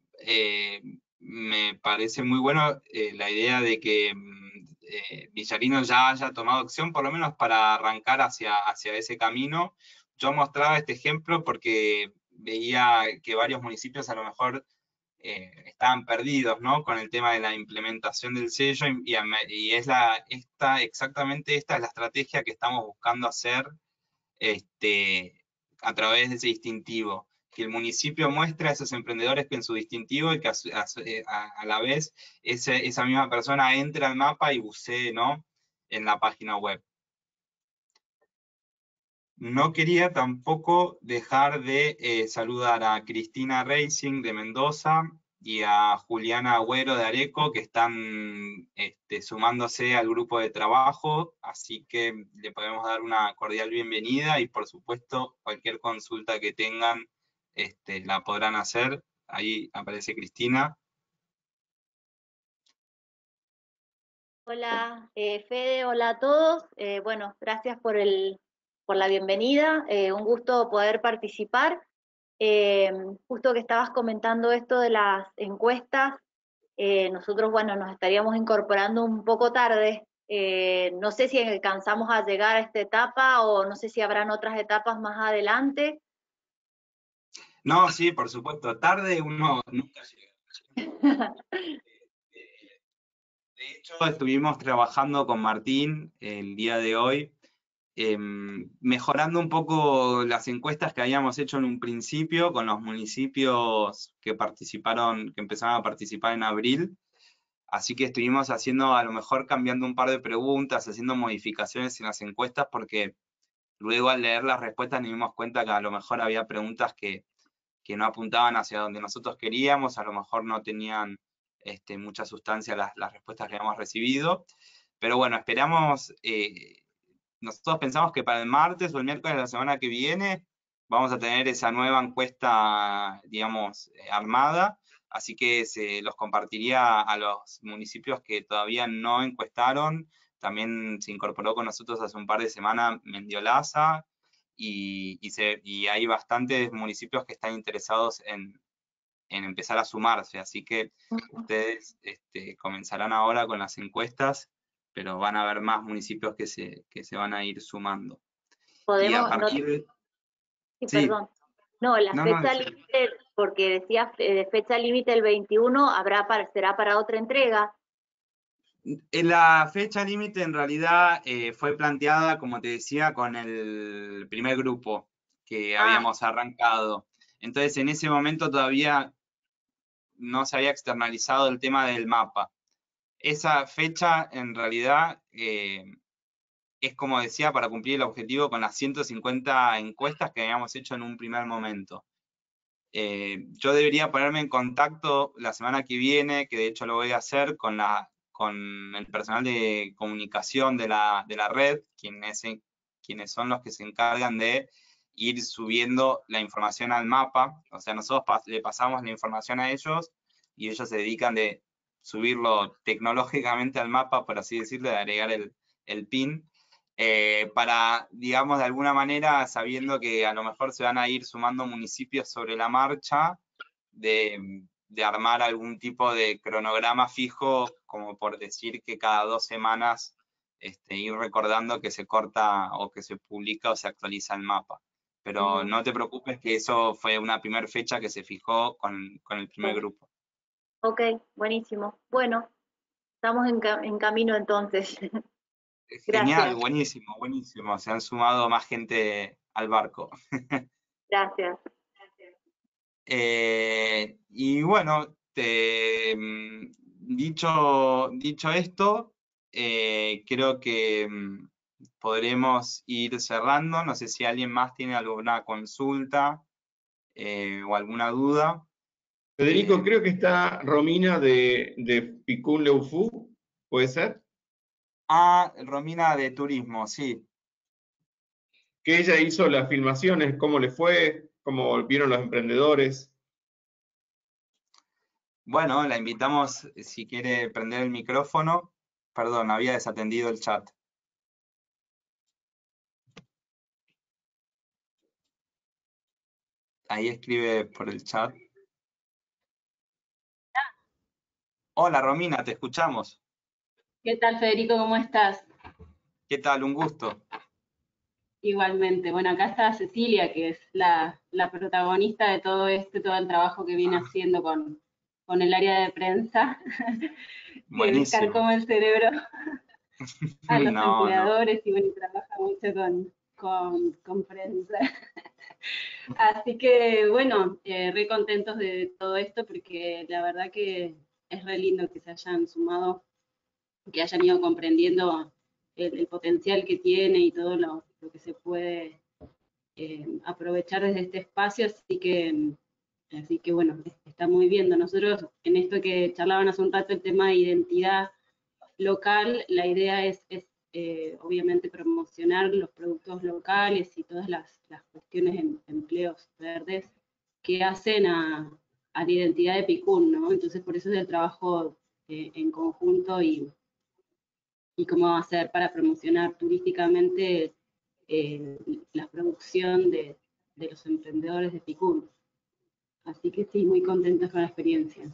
me parece muy bueno la idea de que Villarino ya haya tomado acción, por lo menos para arrancar hacia ese camino. Yo mostraba este ejemplo porque veía que varios municipios a lo mejor estaban perdidos, ¿no?, con el tema de la implementación del sello, y exactamente esta es la estrategia que estamos buscando hacer a través de ese distintivo, el municipio muestre a esos emprendedores en su distintivo y que a la vez esa misma persona entre al mapa y bucee, ¿no?, en la página web. No quería tampoco dejar de saludar a Cristina Racing de Mendoza y a Juliana Agüero de Areco, que están sumándose al grupo de trabajo, así que le podemos dar una cordial bienvenida y por supuesto cualquier consulta que tengan la podrán hacer. Ahí aparece Cristina. Hola Fede, hola a todos. Bueno, gracias por la bienvenida. Un gusto poder participar. Justo que estabas comentando esto de las encuestas, nosotros, bueno, nos estaríamos incorporando un poco tarde. No sé si alcanzamos a llegar a esta etapa o no sé si habrán otras etapas más adelante. No, sí, por supuesto. Tarde uno nunca llega. De hecho, estuvimos trabajando con Martín el día de hoy, mejorando un poco las encuestas que habíamos hecho en un principio con los municipios que participaron, que empezaron a participar en abril. Así que estuvimos haciendo, a lo mejor cambiando un par de preguntas, haciendo modificaciones en las encuestas, porque luego al leer las respuestas nos dimos cuenta que a lo mejor había preguntas que no apuntaban hacia donde nosotros queríamos, a lo mejor no tenían mucha sustancia las respuestas que habíamos recibido. Pero bueno, esperamos, nosotros pensamos que para el martes o el miércoles de la semana que viene vamos a tener esa nueva encuesta, digamos, armada, así que se los compartiría a los municipios que todavía no encuestaron. También se incorporó con nosotros hace un par de semanas Mendiolaza, y hay bastantes municipios que están interesados en empezar a sumarse, así que ustedes comenzarán ahora con las encuestas, pero van a haber más municipios que se van a ir sumando. Y a partir de... Sí, perdón. No, la fecha límite, porque decía fecha límite el 21, será para otra entrega. La fecha límite en realidad fue planteada, como te decía, con el primer grupo que habíamos arrancado. Entonces, en ese momento todavía no se había externalizado el tema del mapa. Esa fecha, en realidad, es, como decía, para cumplir el objetivo con las 150 encuestas que habíamos hecho en un primer momento. Yo debería ponerme en contacto la semana que viene, que de hecho lo voy a hacer, con el personal de comunicación de la red, quienes son los que se encargan de ir subiendo la información al mapa. O sea, nosotros le pasamos la información a ellos y ellos se dedican de subirlo tecnológicamente al mapa, por así decirlo, de agregar el pin, para, digamos, de alguna manera, sabiendo que a lo mejor se van a ir sumando municipios sobre la marcha, de armar algún tipo de cronograma fijo, como por decir que cada 2 semanas ir recordando que se corta o que se publica o se actualiza el mapa. Pero no te preocupes, que eso fue una primera fecha que se fijó con el primer grupo. Ok, buenísimo. Bueno, estamos en camino entonces. Genial, buenísimo, buenísimo. Se han sumado más gente al barco. Gracias. Y bueno, dicho esto, creo que podremos ir cerrando. No sé si alguien más tiene alguna consulta o alguna duda. Federico, creo que está Romina de Picún Leufú, ¿puede ser? Ah, Romina de Turismo, sí. Que ella hizo las filmaciones, ¿cómo le fue? ¿Cómo vieron los emprendedores? Bueno, la invitamos, si quiere prender el micrófono. Perdón, había desatendido el chat. Ahí escribe por el chat. Hola Romina, te escuchamos. ¿Qué tal, Federico? ¿Cómo estás? ¿Qué tal? Un gusto. Igualmente. Bueno, acá está Cecilia, que es la protagonista de todo todo el trabajo que viene haciendo con el área de prensa, que les carcome el cerebro a los empleadores y bueno, trabaja mucho con prensa. Así que, bueno, re contentos de todo esto, porque la verdad que es re lindo que se hayan sumado, que hayan ido comprendiendo el potencial que tiene y todo lo que se puede aprovechar desde este espacio, así que bueno, está muy bien. Nosotros, en esto que charlaban hace un rato, el tema de identidad local, la idea es obviamente promocionar los productos locales y todas las cuestiones en empleos verdes que hacen a la identidad de Picún, ¿no? Entonces por eso es el trabajo en conjunto y cómo hacer para promocionar turísticamente la producción de los emprendedores de Picún. Así que sí, muy contentos con la experiencia.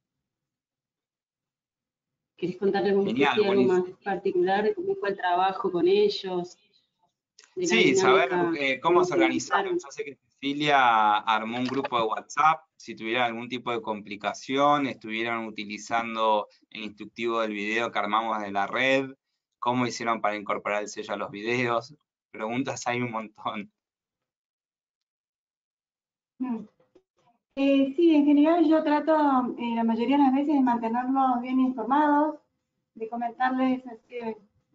¿Querés contarles algo más particular de cómo fue el trabajo con ellos? Sí, saber cómo se organizaron. Yo sé que Cecilia armó un grupo de WhatsApp. Si tuvieran algún tipo de complicación, estuvieron utilizando el instructivo del video que armamos de la red. ¿Cómo hicieron para incorporar el sello a los videos? Preguntas hay un montón. Sí, en general yo trato la mayoría de las veces de mantenerlos bien informados, de comentarles de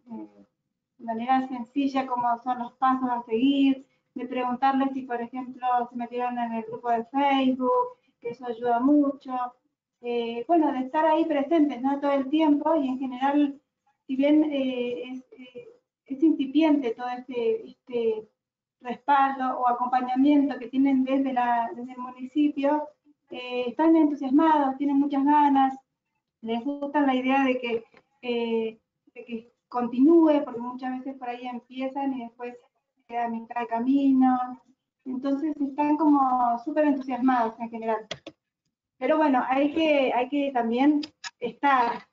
manera sencilla cómo son los pasos a seguir, de preguntarles si, por ejemplo, se metieron en el grupo de Facebook, que eso ayuda mucho. Bueno, de estar ahí presentes, ¿no? Todo el tiempo, y en general, si bien es incipiente todo este respaldo o acompañamiento que tienen desde el municipio, están entusiasmados, tienen muchas ganas, les gusta la idea de que continúe, porque muchas veces por ahí empiezan y después queda a mitad de camino. Entonces están como súper entusiasmados en general. Pero bueno, hay que también estar,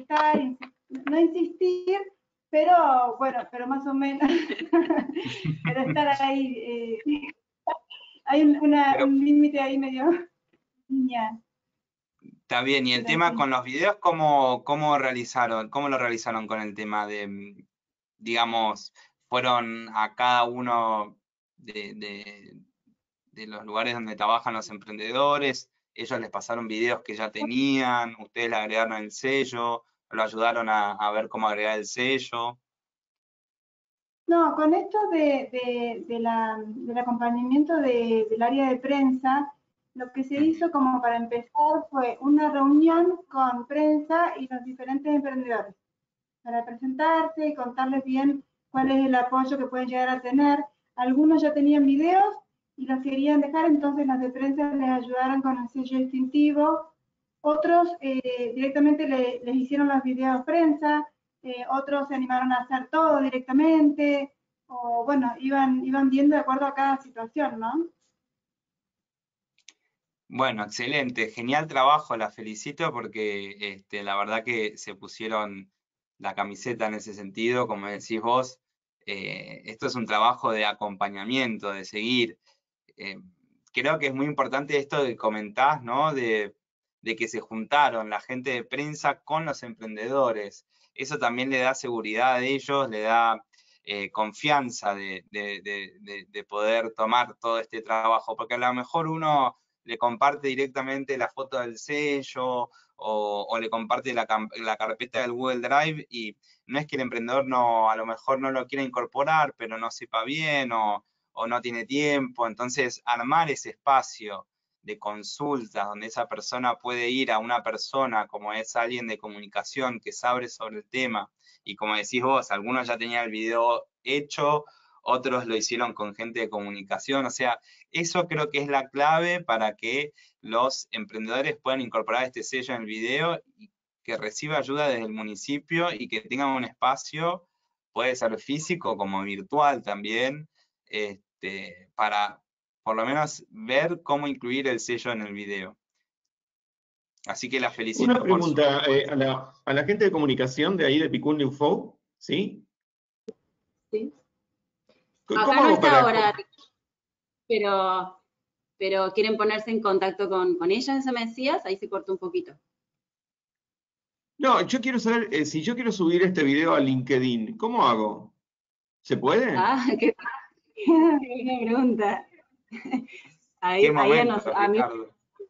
no insistir, pero bueno, pero más o menos, pero estar ahí, hay un límite ahí medio lineal. Está bien, y el tema con los videos, ¿cómo lo realizaron con el tema de, digamos, fueron a cada uno de los lugares donde trabajan los emprendedores, ellos les pasaron videos que ya tenían, ustedes le agregaron el sello, lo ayudaron a ver cómo agregar el sello? No, con esto del acompañamiento del área de prensa, lo que se hizo como para empezar fue una reunión con prensa y los diferentes emprendedores para presentarse y contarles bien cuál es el apoyo que pueden llegar a tener. Algunos ya tenían videos y los querían dejar, entonces las de prensa les ayudaron con el sello distintivo. Otros directamente les hicieron los videos prensa, otros se animaron a hacer todo directamente, o bueno, iban viendo de acuerdo a cada situación, ¿no? Bueno, excelente, genial trabajo, la felicito porque la verdad que se pusieron la camiseta en ese sentido, como decís vos, esto es un trabajo de acompañamiento, de seguir. Creo que es muy importante esto que comentás, ¿no? De que se juntaron la gente de prensa con los emprendedores. Eso también le da seguridad a ellos, le da confianza de poder tomar todo este trabajo, porque a lo mejor uno le comparte directamente la foto del sello o le comparte la carpeta del Google Drive y no es que el emprendedor a lo mejor no lo quiera incorporar, pero no sepa bien o no tiene tiempo. Entonces, armar ese espacio de consulta donde esa persona puede ir a una persona como es alguien de comunicación que sabe sobre el tema y como decís vos, algunos ya tenían el video hecho, otros lo hicieron con gente de comunicación, o sea, eso creo que es la clave para que los emprendedores puedan incorporar este sello en el video y que reciba ayuda desde el municipio y que tengan un espacio, puede ser físico como virtual también, para por lo menos ver cómo incluir el sello en el video. Así que la felicito. Una pregunta a la gente de comunicación de ahí de Picún de UFO, ¿sí? Sí. ¿Cómo Acá no está para... ahora, pero quieren ponerse en contacto con ellas, eso me decías, ahí se cortó un poquito. No, yo quiero saber, si yo quiero subir este video a LinkedIn, ¿cómo hago? ¿Se puede? Ah, qué buena pregunta. ¿Qué momento, Ricardo?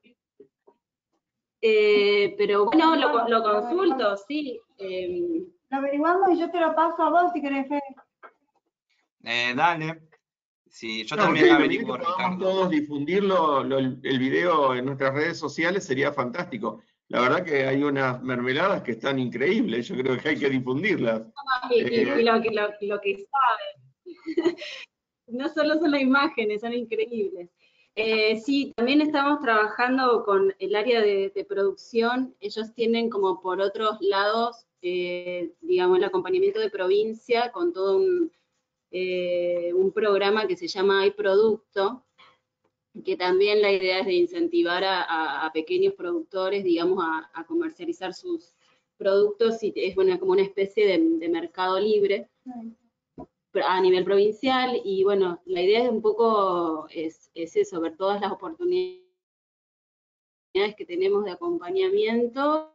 Pero bueno, lo consulto, sí. Lo averiguamos y yo te lo paso a vos si querés, Fede. Dale. Sí, yo No, también porque averiguo, que podamos Ricardo. todos difundirlo, el video en nuestras redes sociales sería fantástico. La verdad que hay unas mermeladas que están increíbles, yo creo que hay que difundirlas. Y lo que saben. No solo son las imágenes, son increíbles. Sí, también estamos trabajando con el área de producción. Ellos tienen como por otros lados, digamos, el acompañamiento de provincia con todo un programa que se llama iProducto, que también la idea es de incentivar a pequeños productores, digamos, a comercializar sus productos, y es como una especie de mercado libre a nivel provincial. Y bueno, la idea es un poco es eso, ver todas las oportunidades que tenemos de acompañamiento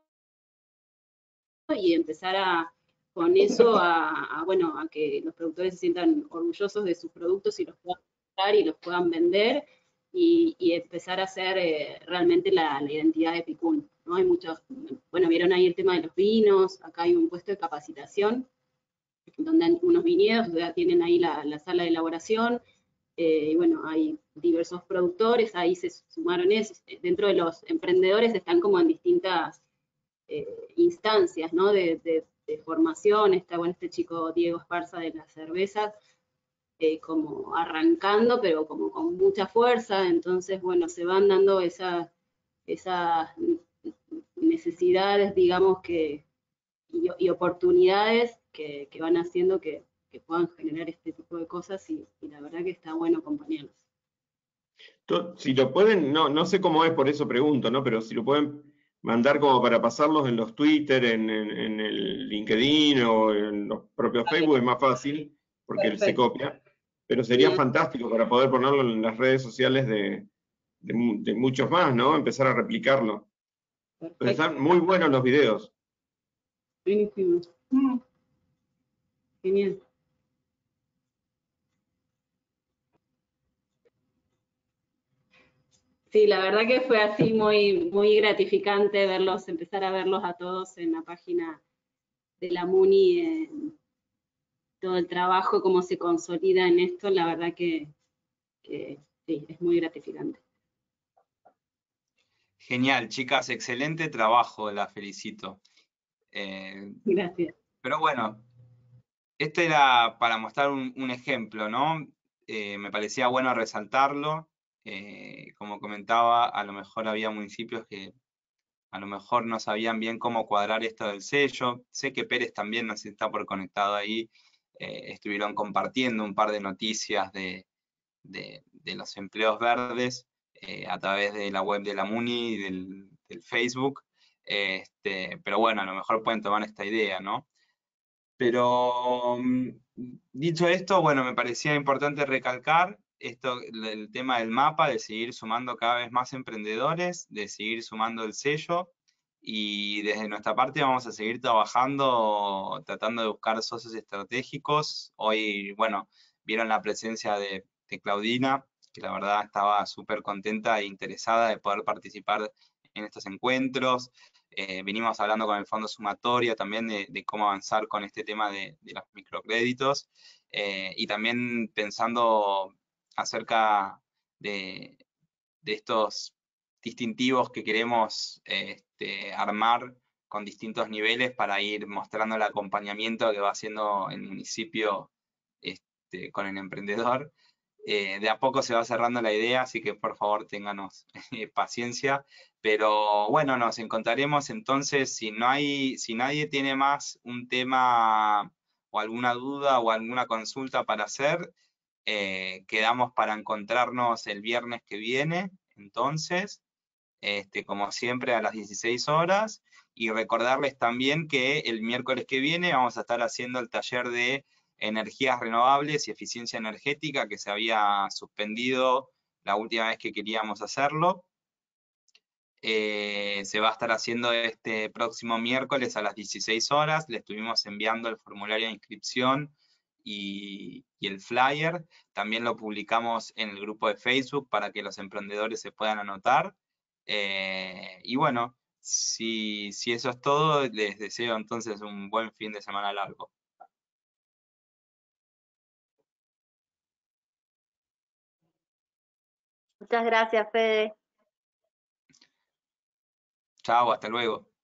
y empezar con eso bueno, a que los productores se sientan orgullosos de sus productos y los puedan comprar y los puedan vender, y empezar a hacer realmente la identidad de Picún, ¿no? Hay muchos, bueno, vieron ahí el tema de los vinos, acá hay un puesto de capacitación donde hay unos viñedos, ya tienen ahí la sala de elaboración, y bueno, hay diversos productores, ahí se sumaron esos. Dentro de los emprendedores están como en distintas instancias, ¿no? De formación. Está, bueno, este chico Diego Esparza de las cervezas, como arrancando, pero como con mucha fuerza. Entonces, bueno, se van dando esas necesidades, digamos, y oportunidades que van haciendo que puedan generar este tipo de cosas, y la verdad que está bueno acompañarlos. Si lo pueden, no sé cómo es, por eso pregunto, ¿no? Pero si lo pueden mandar como para pasarlos en los Twitter, en el LinkedIn o en los propios Facebook, es más fácil, porque él se copia. Pero sería fantástico para poder ponerlo en las redes sociales de muchos más, ¿no? Empezar a replicarlo. Pero están muy buenos los videos. Buenísimo. Genial. Sí, la verdad que fue así muy, muy gratificante empezar a verlos a todos en la página de la MUNI, todo el trabajo, cómo se consolida en esto. La verdad que sí, es muy gratificante. Genial, chicas, excelente trabajo, la felicito. Gracias. Pero bueno, este era para mostrar un ejemplo, ¿no? Me parecía bueno resaltarlo. Como comentaba, a lo mejor había municipios que a lo mejor no sabían bien cómo cuadrar esto del sello. Sé que Pérez también nos está por conectado ahí. Estuvieron compartiendo un par de noticias de los empleos verdes a través de la web de la MUNI y del Facebook. Pero bueno, a lo mejor pueden tomar esta idea, ¿no? Pero dicho esto, bueno, me parecía importante recalcar el tema del mapa, de seguir sumando cada vez más emprendedores, de seguir sumando el sello, y desde nuestra parte vamos a seguir trabajando, tratando de buscar socios estratégicos. Hoy, bueno, vieron la presencia de Claudina, que la verdad estaba súper contenta e interesada de poder participar en estos encuentros. Venimos hablando con el Fondo Sumatoria también de cómo avanzar con este tema de los microcréditos, y también pensando acerca de estos distintivos que queremos armar con distintos niveles para ir mostrando el acompañamiento que va haciendo el municipio con el emprendedor. De a poco se va cerrando la idea, así que por favor ténganos paciencia. Pero bueno, nos encontraremos entonces. Si nadie tiene más un tema o alguna duda o alguna consulta para hacer, quedamos para encontrarnos el viernes que viene, entonces, como siempre a las 16 horas. Y recordarles también que el miércoles que viene vamos a estar haciendo el taller de energías renovables y eficiencia energética, que se había suspendido la última vez que queríamos hacerlo. Se va a estar haciendo este próximo miércoles a las 16 horas. Le estuvimos enviando el formulario de inscripción y el flyer. También lo publicamos en el grupo de Facebook para que los emprendedores se puedan anotar. Y bueno, si eso es todo, les deseo entonces un buen fin de semana largo. Muchas gracias, Fede. Chao, hasta luego.